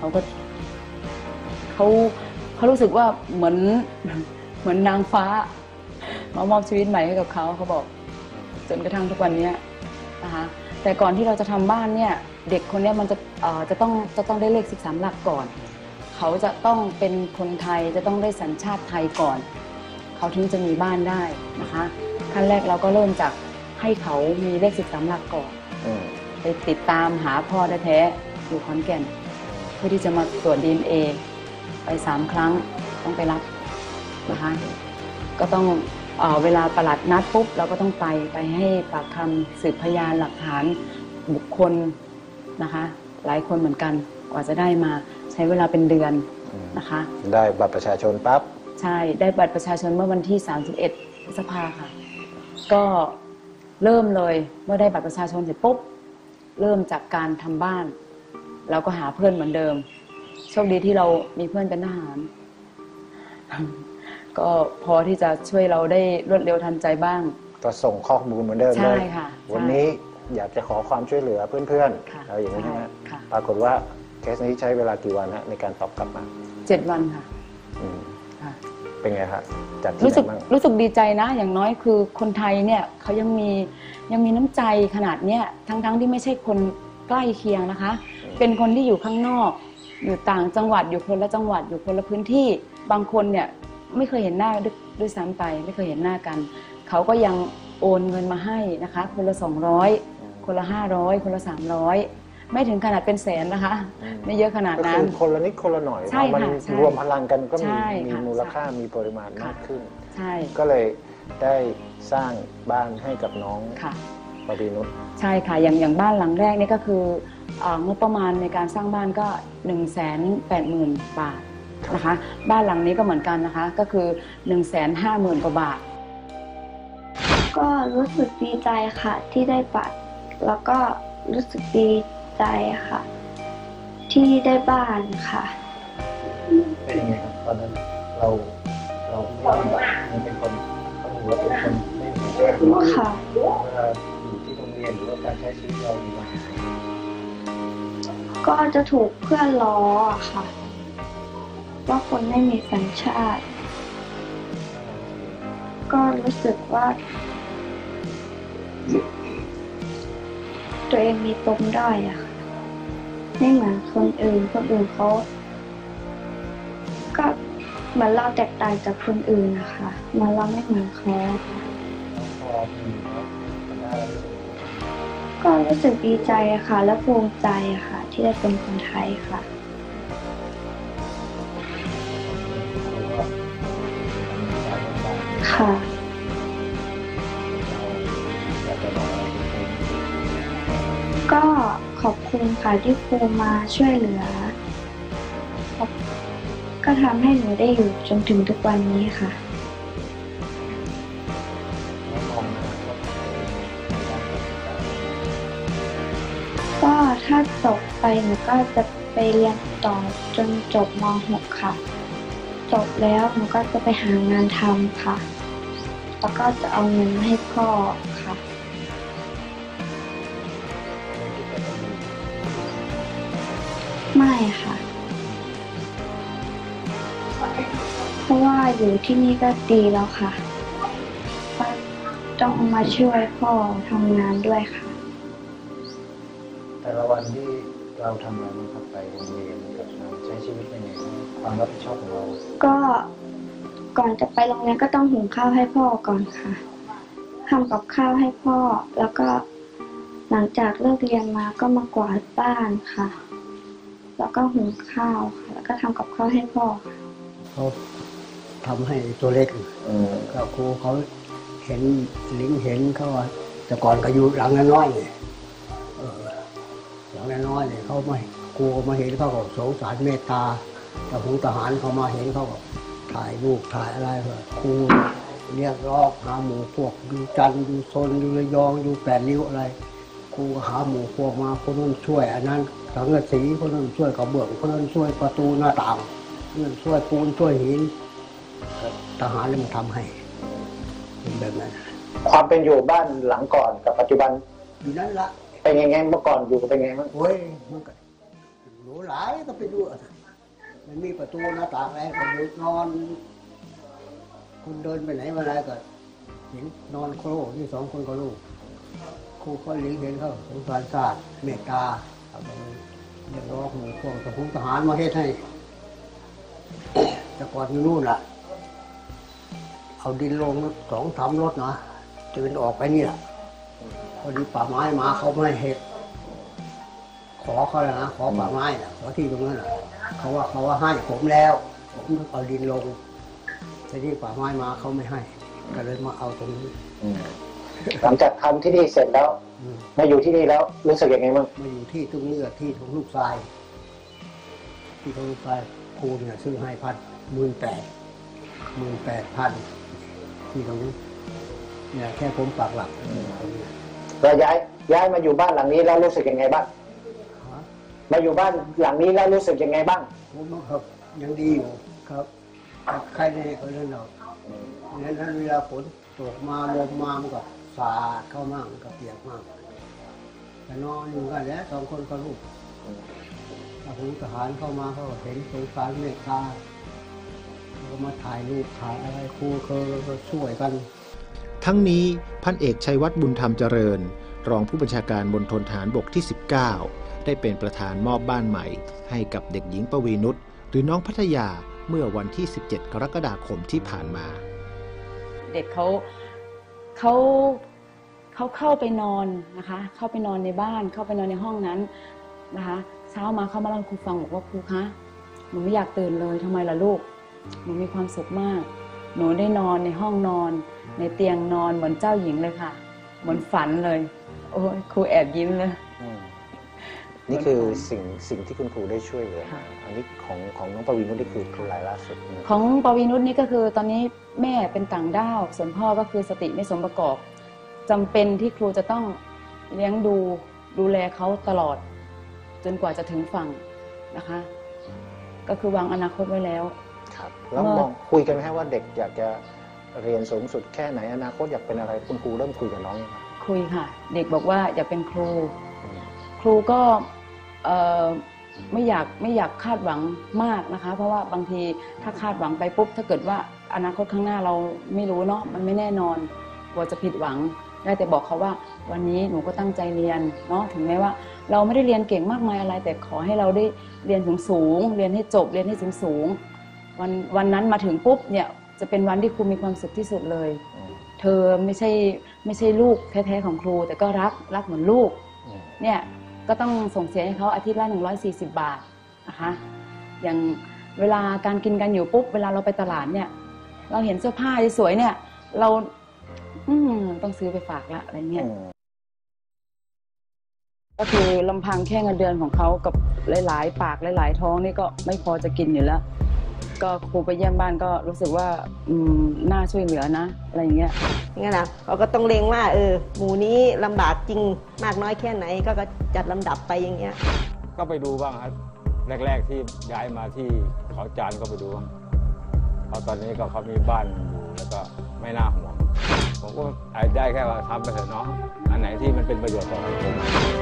S3: เขารู้สึกว่าเหมือนนางฟ้ามามอบชีวิตใหม่ให้กับเขาบอกจนกระทั่งทุกวันนี้นะคะแต่ก่อนที่เราจะทำบ้านเนี่ยเด็กคนนี้มันจะต้องได้เลข13 หลักก่อนเขาจะต้องเป็นคนไทยจะต้องได้สัญชาติไทยก่อนเขาถึงจะมีบ้านได้นะคะขั้นแรกเราก็เริ่มจากให้เขามีเลข13 หลักก่อนไปติดตามหาพ่อแท้ๆอยู่ขอนแก่นเพื่อที่จะมาตรวจ DNA ไป3 ครั้งต้องไปรับนะคะก็ต้องเวลาปลัดนัดปุ๊บเราก็ต้องไปให้ปากคำสืบพยานหลักฐานบุคคลนะคะหลายคนเหมือนกันกว่าจะได้มาใช้เวลาเป็นเดือนนะคะ
S1: ได้บัตรประชาชนปั๊บ
S3: ใช่ได้บัตรประชาชนเมื่อวันที่31 พฤษภาค่ะก็เริ่มเลยเมื่อได้บัตรประชาชนเสร็จปุ๊บเริ่มจากการทำบ้านเราก็หาเพื่อนเหมือนเดิมโชคดีที่เรามีเพื่อนเป็นทหารก็พอที่จะช่วยเราได้รวดเร็วทันใจบ้าง
S1: ก็ส่งข้อมูลเหมือนเดิมเลย
S3: ใช่ค่ะ
S1: วันนี้อยากจะขอความช่วยเหลือเพื่อนๆอะไรอย่างนี้ใช่ไหมปรากฏว่าเคสนี้ใช้เวลากี่วันในการตอบกลับมา
S3: 7 วันค่ะ
S1: เป็นไงครับจากที่
S3: รู้
S1: ไห
S3: สึ
S1: น
S3: ก
S1: บ้าง
S3: รู้สึกดีใจนะ อย่างน้อยคือคนไทยเนี่ยเขายังมีน้ำใจขนาดเนี้ยทั้งที่ไม่ใช่คนใกล้เคียงนะคะ เป็นคนที่อยู่ข้างนอก อยู่ต่างจังหวัดอยู่คนละจังหวัดอยู่คนละพื้นที่บางคนเนี่ยไม่เคยเห็นหน้าด้วยซ้ำไปไม่เคยเห็นหน้ากันเขาก็ยังโอนเงินมาให้นะคะคนละ200คนละ500คนละ300ไม่ถึงขนาดเป็นแสนนะคะไม่เยอะขนาด
S1: ก็
S3: นั้
S1: คื
S3: น
S1: อคนละนิดคนละหน่อย
S3: ใช่
S1: พอมัน
S3: ค่ะใช่
S1: รวมพลังกันก็
S3: ใช่
S1: มี
S3: ค่ะ
S1: มูลค่ามีปริมาณมากขึ้น
S3: ใช่
S1: ก็เลยได้สร้างบ้านให้กับน้อง
S3: ค่ะ
S1: ปวีนุช
S3: ใช่ค่ะอย่างบ้านหลังแรกนี่ก็คืองบประมาณในการสร้างบ้านก็ 180,000 บาทนะคะบ้านหลังนี้ก็เหมือนกันนะคะก็คือ 150,000 กว่าบาท
S6: ก็รู้สึกดีใจค่ะที่ได้บัตรแล้วก็รู้สึกดีใจค่ะ ที่ได้บ้านค่ะ
S1: เป็นยังไงครับตอนนั้นเราไม่มันเป็นคนเขาถือว่าเป็นคนไม่มีแรง
S6: ค่ะ
S1: เวลาอยู่ที่โรงเรียนหรือว่าการใช้ชีวิตเรามีปัญหา
S6: ก็จะถูกเพื่อนล้อค่ะ ว่าคนไม่มีสัญชาติ ก็รู้สึกว่า ตัวเองมีปมด้อยอะค่ะไม่เหมือนคนอื่นเขาก็เหมือนเราแตกต่างจากคนอื่นนะคะเหมือนเราไม่เหมือนเขาค่ะ
S1: พอมีแล้วมันได้แล้ว
S6: ก็รู้สึกดีใจค่ะ และภูมิใจค่ะ ที่ได้เป็นคนไทยค่ะ ค่ะ ก็ขอบคุณค่ะที่ครูมาช่วยเหลือ ก็ทำให้หนูได้อยู่จนถึงทุกวันนี้ค่ะ ก็ถ้าจบไปหนูก็จะไปเรียนต่อจนจบม .6 ค่ะ จบแล้วหนูก็จะไปหางานทำค่ะ แล้วก็จะเอาเงินมาให้พ่อค่ะ ไม่ค่ะ เพราะว่าอยู่ที่นี่ก็ดีแล้วค่ะก็ต้องมาช่วยพ่อทำงานด้วยค่ะ
S1: แต่ละวันที่เราทำอะไรบ้างครับไปโรงเรียนกับเราใช้ชีวิตยังไงความรับผิดชอบของเรา
S6: ก็ก่อนจะไปโรงเรียนก็ต้องหุงข้าวให้พ่อก่อนค่ะทำกับข้าวให้พ่อ แล้วก็หลังจากเลิกเรียนมาก็มากวาดบ้านค่ะ แล้วก็หุงข้าวค่ะ แล้วก็ทำกับข้าวให้พ่อค่ะ
S8: เขาทำให้ตัวเล็กก็ครูเขาเห็นลิงเห็นเขาว่าแต่ก่อนก็อยู่หลังน้อยๆเนี่ยหลังน้อยๆเนี่ยเขาไม่ครูเขามาเห็นเขาก็สงสารเมตตาทหารเขามาเห็นเขาก็ถ่ายรูปถ่ายอะไรก็ครูเรียกร้องหาหมู่พวกอยู่จันทร์อยู่ซนอยู่ระยองอยู่8 ริ้วอะไรครูก็หาหมู่พวกมาคนนั้นช่วยอันนั้นสังกะสีคนนั้นช่วยกระเบื้องคนนั้นช่วยประตูหน้าต่างคนนั้นช่วยปูนช่วยหินทหารเลยมาทำให้เป็นแบบนั้น
S1: ความเป็นอยู่บ้านหลังก่อนกับปัจจุบัน
S8: อยู่นั่นละ
S1: เป็นยังไงเมื่อก่อนอยู่เป็นไงบ้าง
S8: โอ้ยมันก็หรูหลายก็ไปดูมันมีประตูหน้าต่างอะไรก็อยู่นอนคุณเดินไปไหนมาไหนก็เห็นนอนโคโลนี่2 คนก็ลูกครูเขาลิงเห็นเขาสงสารศาสตร์เมตตาเอาไปเรียกร้องหมู่พวกทหารมาเฮ็ดให้แต่ก่อนอยู่นู่นล่ะเอาดินลง2-3 รถนะจะเป็นออกไปนี่แหละพอดีป่าไม้มาเขาไม่เห็ดขอเขาแล้วนะขอป่าไม้นะขอที่ตรงนั้นนะเขาว่าให้ผมแล้วผมเอาดินลงแต่ที่ป่าไม้มาเขาไม่ให้ก็เลยมาเอาตรงนี้
S1: หลังจากทำที่นี่เสร็จแล้วมาอยู่ที่นี่แล้วรู้สึกยังไงบ้าง
S8: มาอยู่ที่ตรงนี้กับที่ของลูกชายที่ของลูกชายครูเนี่ยซื้อให้18,000ที่ตรงนี้เนี่ยแค่ผมปักหลักตรงนี้
S1: เราย้ายมาอยู่บ้านหลังนี้แล้วรู้สึกยังไงบ้างมาอยู่บ้านหลังนี้แล้วรู้สึกยังไงบ้าง
S8: ผมครับยังดีอยู่ครับใครได้เขาเล่นเรานั้นเวลาฝนตกมาลมมามันก็สาดเข้ามั่งมันก็เปียกมากแต่นอนอยู่กันแล้ว2 คนก็ลูกทหารเข้ามาเขาเห็นสงสารเมตตาเขามาถ่ายรูปถ่ายอะไรครูเขาก็ช่วยกัน
S2: ทั้งนี้พันเอกชัยวัฒน์บุญธรรมเจริญรองผู้บัญชาการมณฑลทหารบกที่ 19 ได้เป็นประธานมอบบ้านใหม่ให้กับเด็กหญิงปวีนุชหรือน้องพัทยาเมื่อวันที่ 17 กรกฎาคมที่ผ่านมา
S3: เด็กเขาเข้าไปนอนนะคะเข้าไปนอนในบ้านเข้าไปนอนในห้องนั้นนะคะเช้ามาเขามาเล่าให้ครูฟังบอกว่าครูคะหนูไม่อยากตื่นเลยทำไมล่ะลูกหนูมีความสุขมากหนูได้นอนในห้องนอนในเตียงนอนเหมือนเจ้าหญิงเลยค่ะเหมือนฝันเลยโอ้ยครูแอบยิ้มเลย
S1: นี่คือสิ่งที่คุณครูได้ช่วยเหลืออันนี้ของน้องปวีนุชนี่คือรายล่าสุด
S3: ของปวีนุชนี่ก็คือตอนนี้แม่เป็นต่างด้าวส่วนพ่อก็คือสติไม่สมประกอบจำเป็นที่ครูจะต้องเลี้ยงดูแลเขาตลอดจนกว่าจะถึงฝั่งนะคะก็คือวางอนาคตไว้แล้ว
S1: ครับแล้วมองคุยกันไหมว่าเด็กอยากจะเรียนสูงสุดแค่ไหนอนาคตอยากเป็นอะไรคุณครูเริ่มคุยกับน้องยังไง
S3: คุยค่ะเด็กบอกว่าอยากเป็นครูก็ไม่อยากคาดหวังมากนะคะเพราะว่าบางทีถ้าคาดหวังไปปุ๊บถ้าเกิดว่าอนาคตข้างหน้าเราไม่รู้เนาะมันไม่แน่นอนกลัวจะผิดหวังได้แต่บอกเขาว่าวันนี้หนูก็ตั้งใจเรียนเนาะถึงแม้ว่าเราไม่ได้เรียนเก่งมากมายอะไรแต่ขอให้เราได้เรียนสูงเรียนให้จบเรียนให้สูงวันนั้นมาถึงปุ๊บเนี่ยจะเป็นวันที่ครูมีความสุขที่สุดเลยเธอไม่ใช่ลูกแท้ๆของครูแต่ก็รักเหมือนลูกเนี่ยก็ต้องส่งเสียให้เขาอาทิตย์ละ140 บาทนะคะอย่างเวลาการกินกันอยู่ปุ๊บเวลาเราไปตลาดเนี่ยเราเห็นเสื้อผ้าสวยๆเนี่ยเราต้องซื้อไปฝากละอะไรเงี้ยก็คือลำพังแค่เงินเดือนของเขากับหลายๆปากหลายๆท้องนี่ก็ไม่พอจะกินอยู่แล้วก็ครูไปเยี่ยมบ้านก็รู้สึกว่าน่าช่วยเหลือนะอะไรอย่างเงี้ย
S9: งั้นนะเขาก็ต้องเล็งว่าหมู่นี้ลำบากจริงมากน้อยแค่ไหนก็จัดลำดับไปอย่างเงี้ย
S4: ก็ไปดูบ้างครับแรกๆที่ย้ายมาที่เขาจานก็ไปดูบ้างเพราะตอนนี้ก็เขามีบ้านอยู่แล้วก็ไม่น่าห่วงผมก็ได้แค่ว่าทำไปเถอะเนาะอันไหนที่มันเป็นประโยชน์ต่อสังคม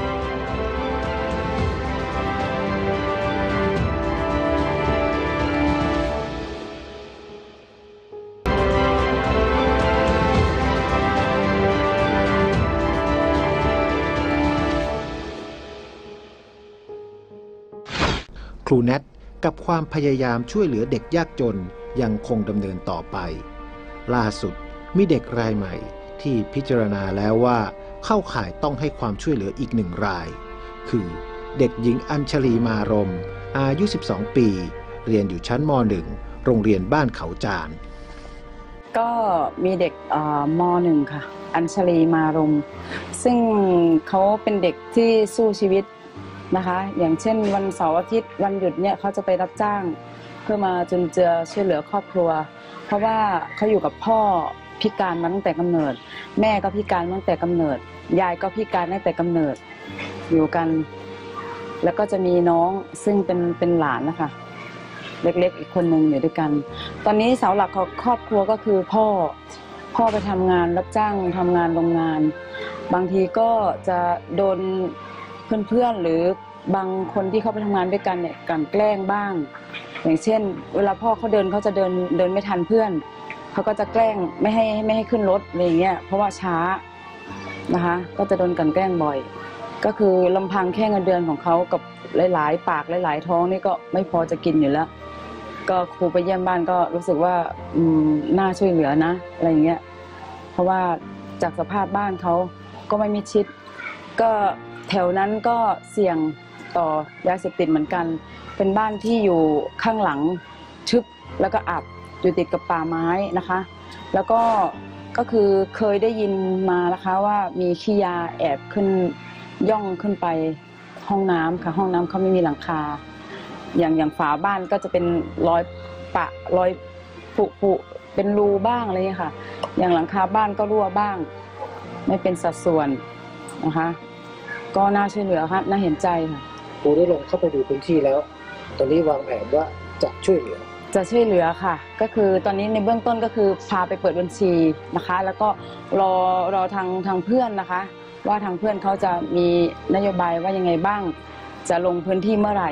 S2: ครูแนทกับความพยายามช่วยเหลือเด็กยากจนยังคงดำเนินต่อไปล่าสุดมีเด็กรายใหม่ที่พิจารณาแล้วว่าเข้าข่ายต้องให้ความช่วยเหลืออีก1 รายคือเด็กหญิงอัญชลีมารมอายุ12 ปีเรียนอยู่ชั้นม.1 โรงเรียนบ้านเขาจาน
S3: ก็มีเด็กม.1 ค่ะอัญชลีมารมซึ่งเขาเป็นเด็กที่สู้ชีวิตนะคะอย่างเช่นวันเสาร์อาทิตย์วันหยุดเนี่ยเขาจะไปรับจ้างเพื่อมาจุนเจือช่วยเหลือครอบครัวเพราะว่าเขาอยู่กับพ่อพิการมาตั้งแต่กำเนิดแม่ก็พิการตั้งแต่กำเนิดยายก็พิการตั้งแต่กำเนิดอยู่กันแล้วก็จะมีน้องซึ่งเป็นหลานนะคะเล็กๆอีกคนหนึ่งอยู่ด้วยกันตอนนี้เสาหลักของครอบครัวก็คือพ่อไปทำงานรับจ้างทำงานโรงงานบางทีก็จะโดนเพื่อนๆหรือบางคนที่เขาไปทำงานด้วยกันเนี่ยกลั่นแกล้งบ้างอย่างเช่นเวลาพ่อเขาเดินเขาจะเดินไม่ทันเพื่อนเขาก็จะแกล้งไม่ให้ขึ้นรถอะไรอย่างเงี้ยเพราะว่าช้านะคะก็จะโดนกลั่นแกล้งบ่อยก็คือลำพังแค่เงินเดือนของเขากับหลายๆปากหลายๆท้องนี่ก็ไม่พอจะกินอยู่แล้วก็ครูไปเยี่ยมบ้านก็รู้สึกว่าน่าช่วยเหลือนะอะไรอย่างเงี้ยเพราะว่าจากสภาพบ้านเขาก็ไม่มิดชิดก็แถวนั้นก็เสี่ยงต่อยาเสพติดเหมือนกันเป็นบ้านที่อยู่ข้างหลังทึบแล้วก็อับอยู่ติดกับป่าไม้นะคะแล้วก็คือเคยได้ยินมานะคะว่ามีขี้ยาแอบขึ้นย่องขึ้นไปห้องน้ำค่ะห้องน้ำเขาไม่มีหลังคาอย่างฝาบ้านก็จะเป็นรอยปะรอยผุเป็นรูบ้างอะไรอย่างเงี้ยค่ะอย่างหลังคาบ้านก็รั่วบ้างไม่เป็นสัดส่วนนะคะก็น่าช่วยเหลือค่ะน่าเห็นใจค่ะ
S1: ครูได้ลงเข้าไปดูพื้นที่แล้วตอนนี้วางแผนว่าจะช่วยเหลือ
S3: ค่ะก็คือตอนนี้ในเบื้องต้นก็คือพาไปเปิดบัญชีนะคะแล้วก็รอทางเพื่อนนะคะว่าทางเพื่อนเขาจะมีนโยบายว่ายังไงบ้างจะลงพื้นที่เมื่อไหร่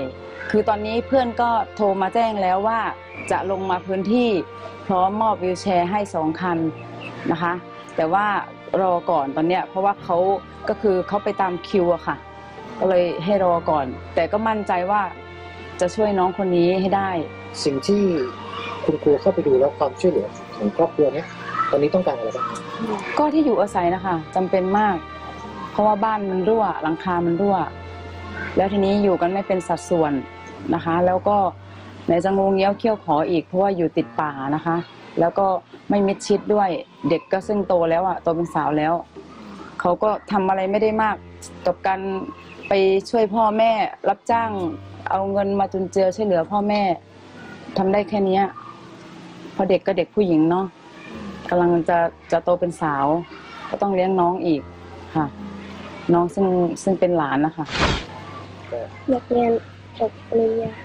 S3: คือตอนนี้เพื่อนก็โทรมาแจ้งแล้วว่าจะลงมาพื้นที่พร้อมมอบวีลแชร์ให้2 คันนะคะแต่ว่ารอก่อนตอนเนี้ยเพราะว่าเขาก็คือเขาไปตามคิวอะค่ะก็เลยให้รอก่อนแต่ก็มั่นใจว่าจะช่วยน้องคนนี้ให้ได้
S1: สิ่งที่คุณครูเข้าไปดูแล้วความช่วยเหลือของครอบครัวเนี้ยตอนนี้ต้องการอะไรบ้าง
S3: ก็ที่อยู่อาศัยนะคะจำเป็นมากเพราะว่าบ้านมันรั่วหลังคามันรั่วแล้วทีนี้อยู่กันไม่เป็นสัดส่วนนะคะแล้วก็ไหนจะงูเงี้ยวเขี้ยวขออีกเพราะว่าอยู่ติดป่านะคะแล้วก็ไม่มิดชิดด้วยเด็กก็ซึ่งโตแล้วอะโตเป็นสาวแล้วเขาก็ทำอะไรไม่ได้มากกับการไปช่วยพ่อแม่รับจ้างเอาเงินมาจุนเจือช่วยเหลือพ่อแม่ทำได้แค่นี้พอเด็กก็เด็กผู้หญิงเนาะกำลังจะโตเป็นสาวก็ต้องเลี้ยงน้องอีกค่ะน้องซึ่งเป็นหลานนะคะ
S5: อยากเรียนจบปริญญา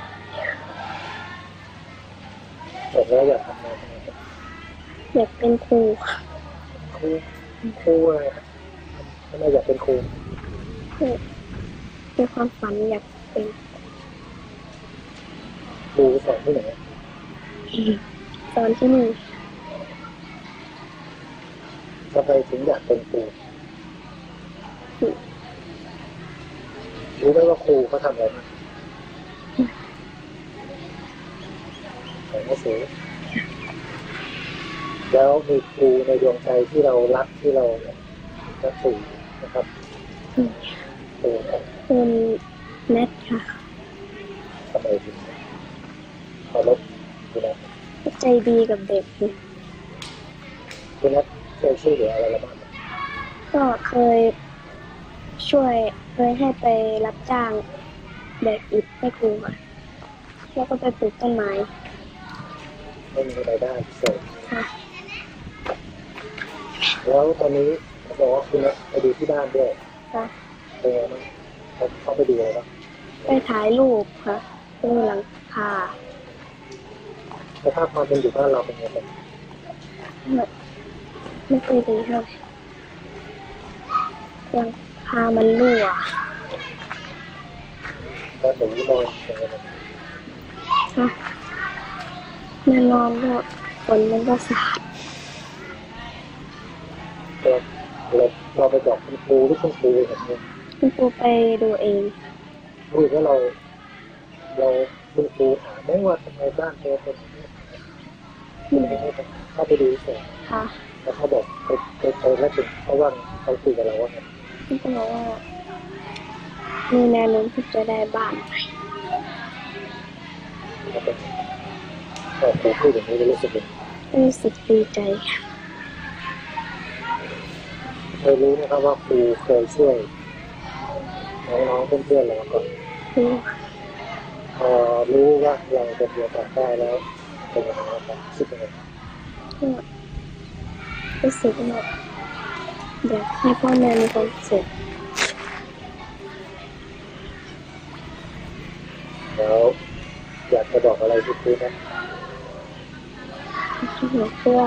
S1: จบแล้วอยากทำงานอะไรครับ
S5: อยากเป็นครู
S1: ครูอะไรครับทำไมอยากเป็นครู
S5: มีความฝันอยากเป็น
S1: ครูสอนที่ไหน
S5: ตอนที่1
S1: ทำไมถึงอยากเป็นครูรู้ไหมว่าครูเขาทำอะไรบ้างสอนหนังสือแล้วมีครูในดวงใจที่เรารักที่เรานับถือนะครับครูครับ
S5: เป็นแนทค่ะ
S1: ทำไมถึงเคารพคุณนัท
S5: ใจดีกับเด็ก
S1: คุณนัทเคยช่วยเหลืออะไรเราบ้าง
S5: ก็เคยให้ไปรับจ้างแบกอิฐให้ครูค่ะแล้วก็ไปปลูกต้นไม้
S1: ไม่มีรายได้เสริม
S5: ค่ะ
S1: แล้วตอนนี้เขาบอกว่าคุณนัทไปดูที่บ้านด้วย
S5: ค่ะ
S1: เป็นไงบ้างเขาไปดูอะไรบ้าง
S5: ไปถ่ายรูปค่ะดูหลังคา
S1: สภาพความเป็นอยู่บ้านเราเป็นไงบ้าง
S5: ไม่เคยดีเท่าไหร่หลังคามันรั่ว
S1: แล้วหนูนอนยังไงบ้าง
S5: ค่ะแน่นอนว่าฝนมันก็สาด
S1: เราไปบอกคุณครูหรือคุณครูแบบนี้
S5: คุณครูไปดูเอง
S1: รู้ว่าเราคุณครูถามไหมว่าทำไมบ้านเธอเป็นอย่างนี้เข้าไปดูเสร็จ
S5: ค่ะ
S1: แล้วเขาบอกไปแล้วถึงเขาว่าเขาคุยกับเราว่าไง
S5: คุณก็บอกว่ามีแนวโน้มที่จะได้บ้านใหม่
S1: เขาเป็นพอครูพูดอย่างนี้รู้สึกยังไง
S5: รู้สึกดีใจค่ะ
S1: เคยรู้นะครับว่าครูเคยช่วยน้องๆเพื่อนๆเราก่อน
S5: รู้
S1: พอรู้ว่าเราจะเรียนต่อได้แล้วเป็นยังไงครับคิดยังไง
S5: ก็รู้สึกว่าอยากให้พ่อแม่มีความสุข
S1: แล้วอยากจะบอกอะไรคุณครูนะ
S5: ที่หนูเพื่อ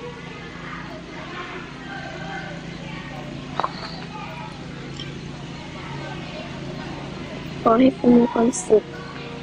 S5: ขอให้คุณมีความสุข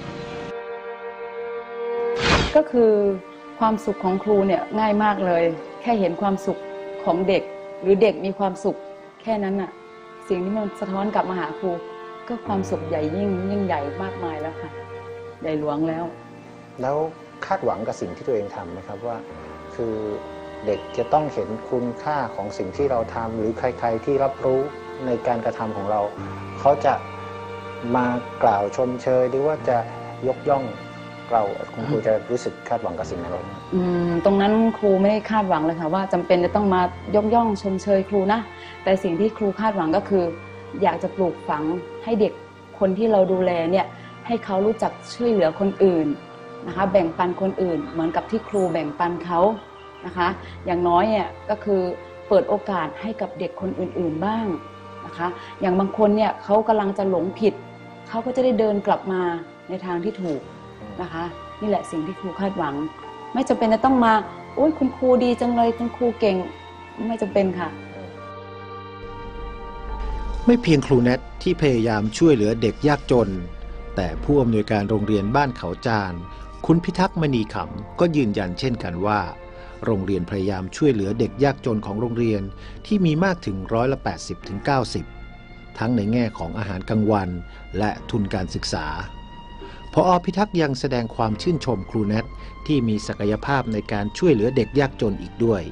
S3: ก็คือความสุขของครูเนี่ยง่ายมากเลยแค่เห็นความสุขของเด็กหรือเด็กมีความสุขแค่นั้นน่ะสิ่งที่มันสะท้อนกลับมาหาครูก็ความสุขใหญ่ยิ่งใหญ่มากมายแล้วค่ะใหญ่หลวงแล้ว
S2: แล้วคาดหวังกับสิ่งที่ตัวเองทำไหมครับว่าคือเด็กจะต้องเห็นคุณค่าของสิ่งที่เราทำหรือใครๆที่รับรู้ในการกระทำของเราเขาจะมากล่าวชมเชยหรือว่าจะยกย่องเราคุณครูจะรู้สึกคาดหวังกับสิ่งนั้นไหม
S3: ตรงนั้นครูไม่ได้คาดหวังเลยค่ะว่าจำเป็นจะต้องมายกย่องชมเชยครูนะแต่สิ่งที่ครูคาดหวังก็คือ อยากจะปลูกฝังให้เด็กคนที่เราดูแลเนี่ยให้เขารู้จักช่วยเหลือคนอื่นนะคะแบ่งปันคนอื่นเหมือนกับที่ครูแบ่งปันเขานะคะอย่างน้อยเนี่ยก็คือเปิดโอกาสให้กับเด็กคนอื่นๆบ้างนะคะอย่างบางคนเนี่ยเขากำลังจะหลงผิดเขาก็จะได้เดินกลับมาในทางที่ถูกนะคะนี่แหละสิ่งที่ครูคาดหวังไม่จำเป็นจะต้องมาโอ้ยคุณครูดีจังเลยคุณครูเก่งไม่จำเป็นค่ะ
S2: ไม่เพียงครูแนทที่พยายามช่วยเหลือเด็กยากจนแต่ผู้อำนวยการโรงเรียนบ้านเขาจานคุณพิทักษ์มณีขำก็ยืนยันเช่นกันว่าโรงเรียนพยายามช่วยเหลือเด็กยากจนของโรงเรียนที่มีมากถึง80-90%ทั้งในแง่ของอาหารกลางวันและทุนการศึกษาผอ.พิทักษ์ยังแสดงความชื่นชมครูแนทที่มีศักยภาพในการช่วยเหลือเด็กยากจนอีกด้วย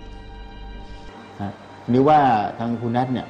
S10: นี่ว่าทางครูแนทเนี่ย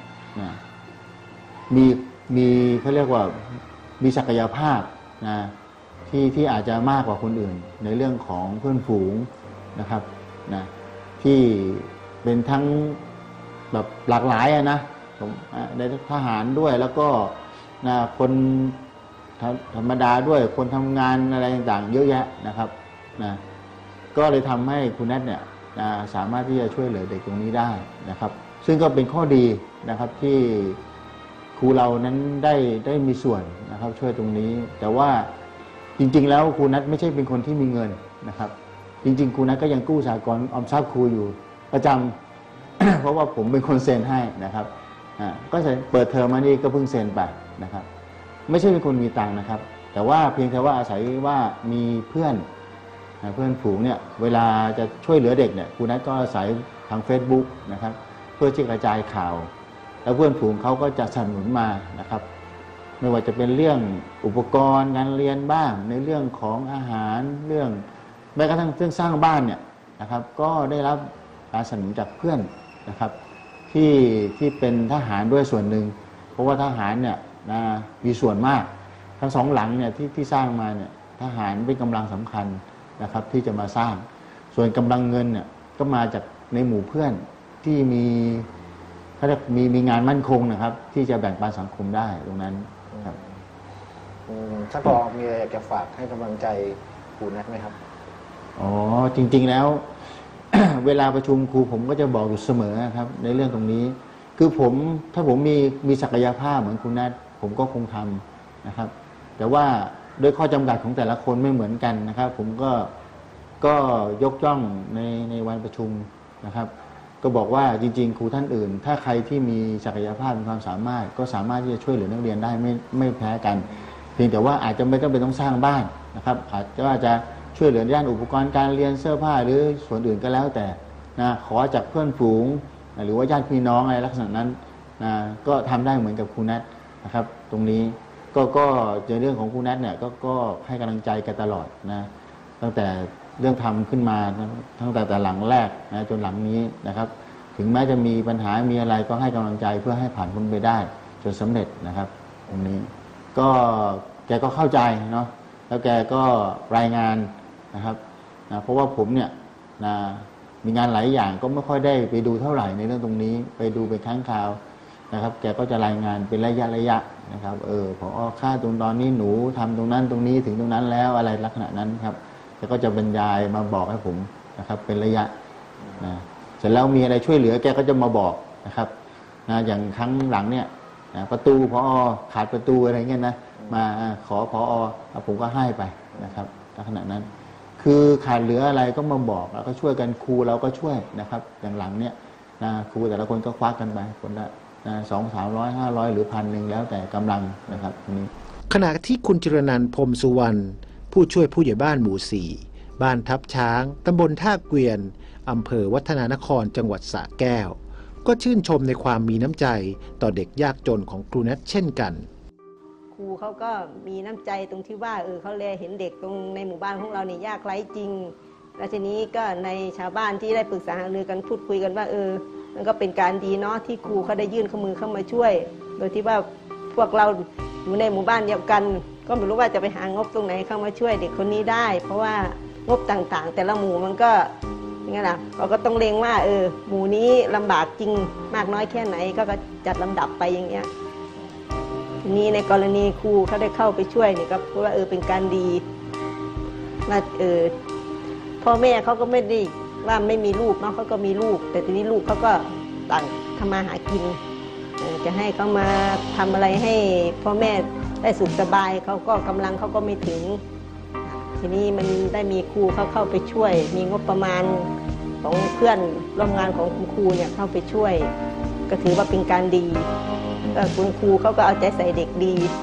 S10: มีเขาเรียกว่ามีศักยภาพนะที่อาจจะมากกว่าคนอื่นในเรื่องของเพื่อนฝูงนะครับนะที่เป็นทั้งแบบหลากหลายนะในทหารด้วยแล้วก็นะคนธรรมดาด้วยคนทำงานอะไรต่างๆเยอะแยะนะครับนะก็เลยทำให้คุณแนทเนี่ยสามารถที่จะช่วยเหลือเด็กตรงนี้ได้นะครับซึ่งก็เป็นข้อดีนะครับที่ครูเรานั้นได้มีส่วนนะครับช่วยตรงนี้แต่ว่าจริงๆแล้วครูนัทไม่ใช่เป็นคนที่มีเงินนะครับจริงๆครูนัทก็ยังกู้สหกรณ์ออมทรัพย์ครูอยู่ประจำ เพราะว่าผมเป็นคนเซ็นให้นะครับก็เปิดเทอมมานี่ก็เพิ่งเซ็นไปนะครับไม่ใช่เป็นคนมีตังค์นะครับแต่ว่าเพียงแค่ว่าอาศัยว่ามีเพื่อนฝูงเนี่ยเวลาจะช่วยเหลือเด็กเนี่ยครูนัทก็อาศัยทาง Facebook นะครับเพื่อที่กระจายข่าวแล้วเพื่อนฝูงเขาก็จะสนับสนุนมานะครับไม่ว่าจะเป็นเรื่องอุปกรณ์การเรียนบ้างในเรื่องของอาหารเรื่องแม้กระทั่งเรื่องสร้างบ้านเนี่ยนะครับก็ได้รับการสนับสนุนจากเพื่อนนะครับที่เป็นทหารด้วยส่วนหนึ่งเพราะว่าทหารเนี่ยมีส่วนมากทั้งสองหลังเนี่ยที่สร้างมาเนี่ยทหารเป็นกำลังสำคัญนะครับที่จะมาสร้างส่วนกำลังเงินเนี่ยก็มาจากในหมู่เพื่อนที่เขาเรียกมีงานมั่นคงนะครับที่จะแบ่งปันสังคมได้ตรงนั้นครับ
S1: ท่านผอ.มีอะไรอยากจะฝากให้กำลังใจครูแนทไหมครับ
S10: อ๋อจริงๆแล้ว เวลาประชุมครูผมก็จะบอกอยู่เสมอครับในเรื่องตรงนี้คือถ้าผมมีศักยภาพเหมือนครูแนทผมก็คงทำนะครับแต่ว่าด้วยข้อจำกัดของแต่ละคนไม่เหมือนกันนะครับผมก็ยกย่องในวันประชุมนะครับก็บอกว่าจริงๆครูท่านอื่นถ้าใครที่มีศักยภาพมีความสามารถก็สามารถที่จะช่วยเหลือนักเรียนได้ไม่แพ้กันเพียงแต่ว่าอาจจะไม่ต้องเป็นต้องสร้างบ้านนะครับอาจจะช่วยเหลือด้านอุปกรณ์การเรียนเสื้อผ้าหรือส่วนอื่นก็แล้วแต่ขอจากเพื่อนฝูงหรือว่าญาติพี่น้องอะไรลักษณะนั้นก็ทำได้เหมือนกับครูแนทนะครับตรงนี้ก็ในเรื่องของครูแนทเนี่ยก็ให้กำลังใจกันตลอดนะตั้งแต่เรื่องทำขึ้นมาตั้งแต่หลังแรกนะจนหลังนี้นะครับถึงแม้จะมีปัญหามีอะไรก็ให้กำลังใจเพื่อให้ผ่านพ้นไปได้จนสำเร็จนะครับตรงนี้ก็แกก็เข้าใจเนาะแล้วแกก็รายงานนะครับเพราะว่าผมเนี่ยมีงานหลายอย่างก็ไม่ค่อยได้ไปดูเท่าไหร่ในเรื่องตรงนี้ไปดูเป็นครั้งคราวนะครับแกก็จะรายงานเป็นระยะนะครับผอ.ค่าตรงตอนนี้หนูทำตรงนั้นตรงนี้ถึงตรงนั้นแล้วอะไรลักษณะนั้นครับแกก็จะบรรยายมาบอกให้ผมนะครับเป็นระยะเสร็จแล้วมีอะไรช่วยเหลือแกก็จะมาบอกนะครับอย่างครั้งหลังเนี่ยประตูผอ.ขาดประตูอะไรเงี้ยนะมาขอผอ.ผมก็ให้ไปนะครับลักษณะนั้นคือขาดเหลืออะไรก็มาบอกแล้วก็ช่วยกันครูเราก็ช่วยนะครับอย่างหลังเนี่ยครูแต่ละคนก็ควักกันไปคนละ200-300 500หรือ1,000แล้วแต่กำลังนะครับตรงนี้
S2: ขณะที่คุณจิรนันท์พรหมสุวรรณผู้ช่วยผู้ใหญ่บ้านหมู่ 4บ้านทับช้างตำบลท่าเกวียนอำเภอวัฒนานครจังหวัดสระแก้วก็ชื่นชมในความมีน้ำใจต่อเด็กยากจนของครูแนทเช่นกัน
S9: ครูเขาก็มีน้ำใจตรงที่ว่าเขาแลเห็นเด็กตรงในหมู่บ้านของเราเนี่ยยากไร้จริงแล้วทีนี้ก็ในชาวบ้านที่ได้ปรึกษาหารือกันพูดคุยกันว่ามันก็เป็นการดีเนาะที่ครูเขาได้ยื่นข้อมือเข้ามาช่วยโดยที่ว่าพวกเราอยู่ในหมู่บ้านเดียวกันก็ไม่รู้ว่าจะไปหางบตรงไหนเข้ามาช่วยเด็กคนนี้ได้เพราะว่างบต่างๆแต่ละหมู่มันก็อย่างนั้นเราก็ต้องเล็งว่าหมู่นี้ลำบากจริงมากน้อยแค่ไหนก็จัดลำดับไปอย่างเงี้ยทีนี้ในกรณีครูเขาได้เข้าไปช่วยเนี่ยก็เพราะว่าเป็นการดีว่าพ่อแม่เขาก็ไม่ได้ว่าไม่มีลูกเนาะเขาก็มีลูกแต่ทีนี้ลูกเขาก็ต่างทำมาหากินจะให้เขามาทำอะไรให้พ่อแม่ได้สุขสบายเขาก็กำลังเขาก็ไม่ถึงทีนี้มันได้มีครูเขาเข้าไปช่วยมีงบประมาณของเพื่อนร่วมงานของคุณครูเนี่ยเข้าไปช่วยก็ถือว่าเป็นการดีก็คุณครูเขาก็เอาใจใส่เด็กดี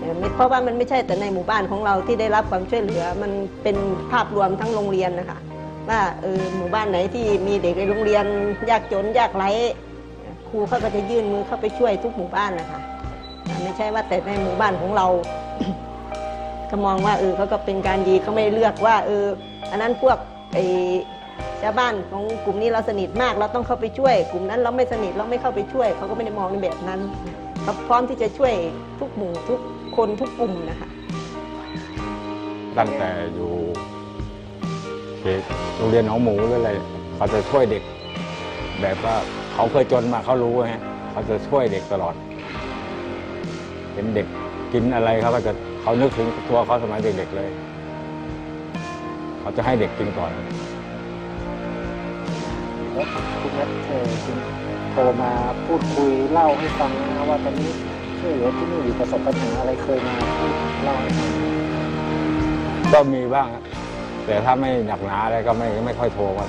S9: เพราะว่ามันไม่ใช่แต่ในหมู่บ้านของเราที่ได้รับความช่วยเหลือมันเป็นภาพรวมทั้งโรงเรียนนะคะว่าหมู่บ้านไหนที่มีเด็กในโรงเรียนยากจนยากไร้ครูเขาก็จะยื่นมือเข้าไปช่วยทุกหมู่บ้านนะคะไม่ใช่ว่าแต่ในหมู่บ้านของเรา ก็มองว่าเขาก็เป็นการดีเขาไม่เลือกว่าอันนั้นพวกชาวบ้านของกลุ่มนี้เราสนิทมากเราต้องเข้าไปช่วยกลุ่มนั้นเราไม่สนิทเราไม่เข้าไปช่วยเขาก็ไม่ได้มองในแบบนั้นเขาพร้อมที่จะช่วยทุกหมู่ทุกคนทุกกลุ่มนะคะ
S4: ตั้งแต่อยู่โรงเรียนหนองหมูหรืออะไรเขาจะช่วยเด็กแบบว่าเขาเคยจนมาเขารู้ไงเขาจะช่วยเด็กตลอดเห็นเด็กกินอะไรเขานึกถึงตัวเขาสมัยเด็กๆเลยเขาจะให้เด็กกินก่อน
S1: แล้วคุณนัทโทรมาพูดคุยเล่าให้ฟังนะว่าตอนนี้ช่วยเหลือที่นี่ประสบปัญหาอะไรเคยมาพูดเล่าให้ฟัง
S4: ก็มีบ้างแต่ถ้าไม่หนักหนาอะไรก็ไม่ค่อยโทรมา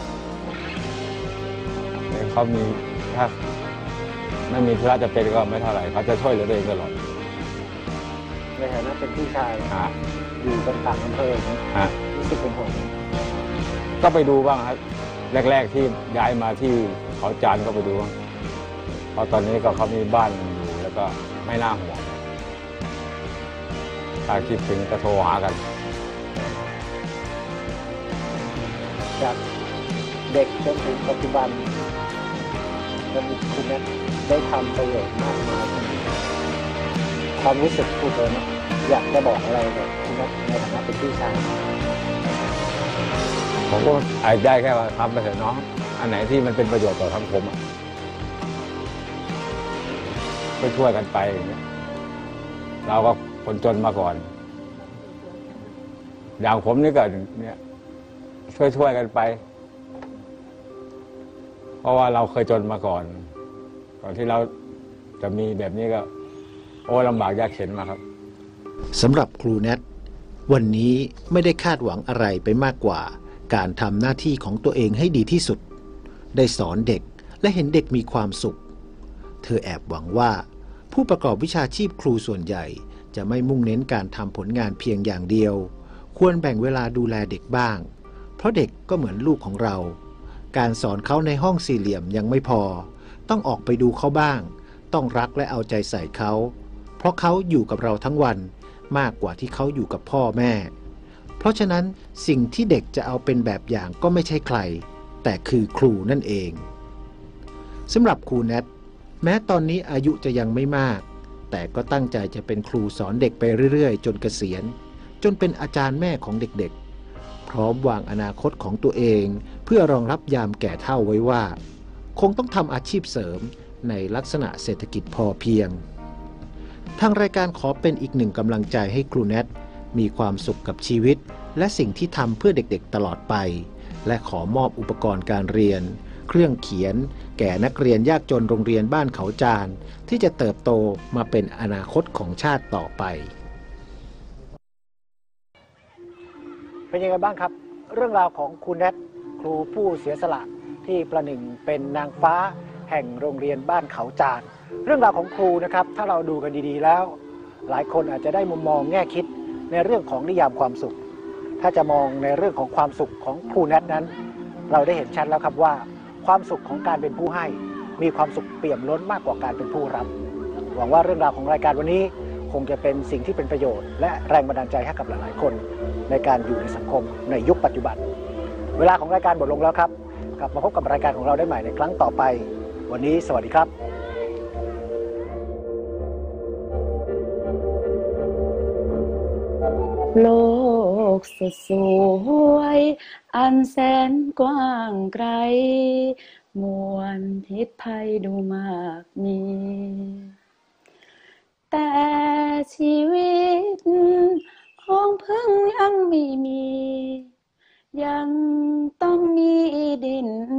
S4: เขามีถ้าไม่มีธุระจะเป็นก็ไม่เท่าไหร่เขาจะช่วยเหลือตัวเองตลอด
S1: ในฐานะเป็นพี่ชายอยู่กันต่างอำเภอรู้สึกเป็นห่วง
S4: ก็ไปดูบ้างครับแรกๆที่ย้ายมาที่เขาจานก็ไปดูเพราะตอนนี้ก็เขามีบ้านอยู่แล้วก็ไม่น่าห่วงถ้าคิดถึงก็โทรหากัน
S1: จากเด็กจนถึงปัจจุบันคุณนั้นได้ทำประโยชน์มากมายความรู้สึกพูดเลยนะอยากจะบอกอะไรกับคุณนัทในฐานะเป็นพี่ชาย
S4: ผมก็ได้แค่ว่าทำไปเถอะน้องอันไหนที่มันเป็นประโยชน์ต่อสังคมก็ช่วยกันไปอย่างเงี้ยเราก็คนจนมาก่อนอย่างผมนี่ก็เนี่ยช่วยกันไปเพราะว่าเราเคยจนมาก่อนที่เราจะมีแบบนี้ก็ลำบากยากเข็ญมาครับ
S2: สำหรับครูแนทวันนี้ไม่ได้คาดหวังอะไรไปมากกว่าการทำหน้าที่ของตัวเองให้ดีที่สุดได้สอนเด็กและเห็นเด็กมีความสุขเธอแอบหวังว่าผู้ประกอบวิชาชีพครูส่วนใหญ่จะไม่มุ่งเน้นการทำผลงานเพียงอย่างเดียวควรแบ่งเวลาดูแลเด็กบ้างเพราะเด็กก็เหมือนลูกของเราการสอนเขาในห้องสี่เหลี่ยมยังไม่พอต้องออกไปดูเขาบ้างต้องรักและเอาใจใส่เขาเพราะเขาอยู่กับเราทั้งวันมากกว่าที่เขาอยู่กับพ่อแม่เพราะฉะนั้นสิ่งที่เด็กจะเอาเป็นแบบอย่างก็ไม่ใช่ใครแต่คือครูนั่นเองสำหรับครูแนทแม้ตอนนี้อายุจะยังไม่มากแต่ก็ตั้งใจจะเป็นครูสอนเด็กไปเรื่อยๆจนเกษียณจนเป็นอาจารย์แม่ของเด็กๆพร้อมวางอนาคตของตัวเองเพื่อรองรับยามแก่เฒ่าไว้ว่าคงต้องทำอาชีพเสริมในลักษณะเศรษฐกิจพอเพียงทางรายการขอเป็นอีกหนึ่งกำลังใจให้ครูแนทมีความสุขกับชีวิตและสิ่งที่ทำเพื่อเด็กๆตลอดไปและขอมอบอุปกรณ์การเรียนเครื่องเขียนแก่นักเรียนยากจนโรงเรียนบ้านเขาจานที่จะเติบโตมาเป็นอนาคตของชาติต่อไป
S1: เป็นยังไงบ้างครับเรื่องราวของคุณแนทครูผู้เสียสละที่ประหนึ่งเป็นนางฟ้าแห่งโรงเรียนบ้านเขาจานเรื่องราวของครูนะครับถ้าเราดูกันดีๆแล้วหลายคนอาจจะได้มุมมองแง่คิดในเรื่องของนิยามความสุขถ้าจะมองในเรื่องของความสุขของครูแนทนั้นเราได้เห็นชัดแล้วครับว่าความสุขของการเป็นผู้ให้มีความสุขเปี่ยมล้นมากกว่าการเป็นผู้รับหวังว่าเรื่องราวของรายการวันนี้คงจะเป็นสิ่งที่เป็นประโยชน์และแรงบันดาลใจให้กับหลายๆคนในการอยู่ในสังคมในยุคปัจจุบันเวลาของรายการหมดลงแล้วครับกลับมาพบกับรายการของเราได้ใหม่ในครั้งต่อไปวันนี้สวัสดีครับ
S3: โลกสุดสวยอันแสนกว้างไกลมวลพิษภัยดูมากมีแต่ชีวิตของเพิ่งยังไม่มียังต้องมีดิน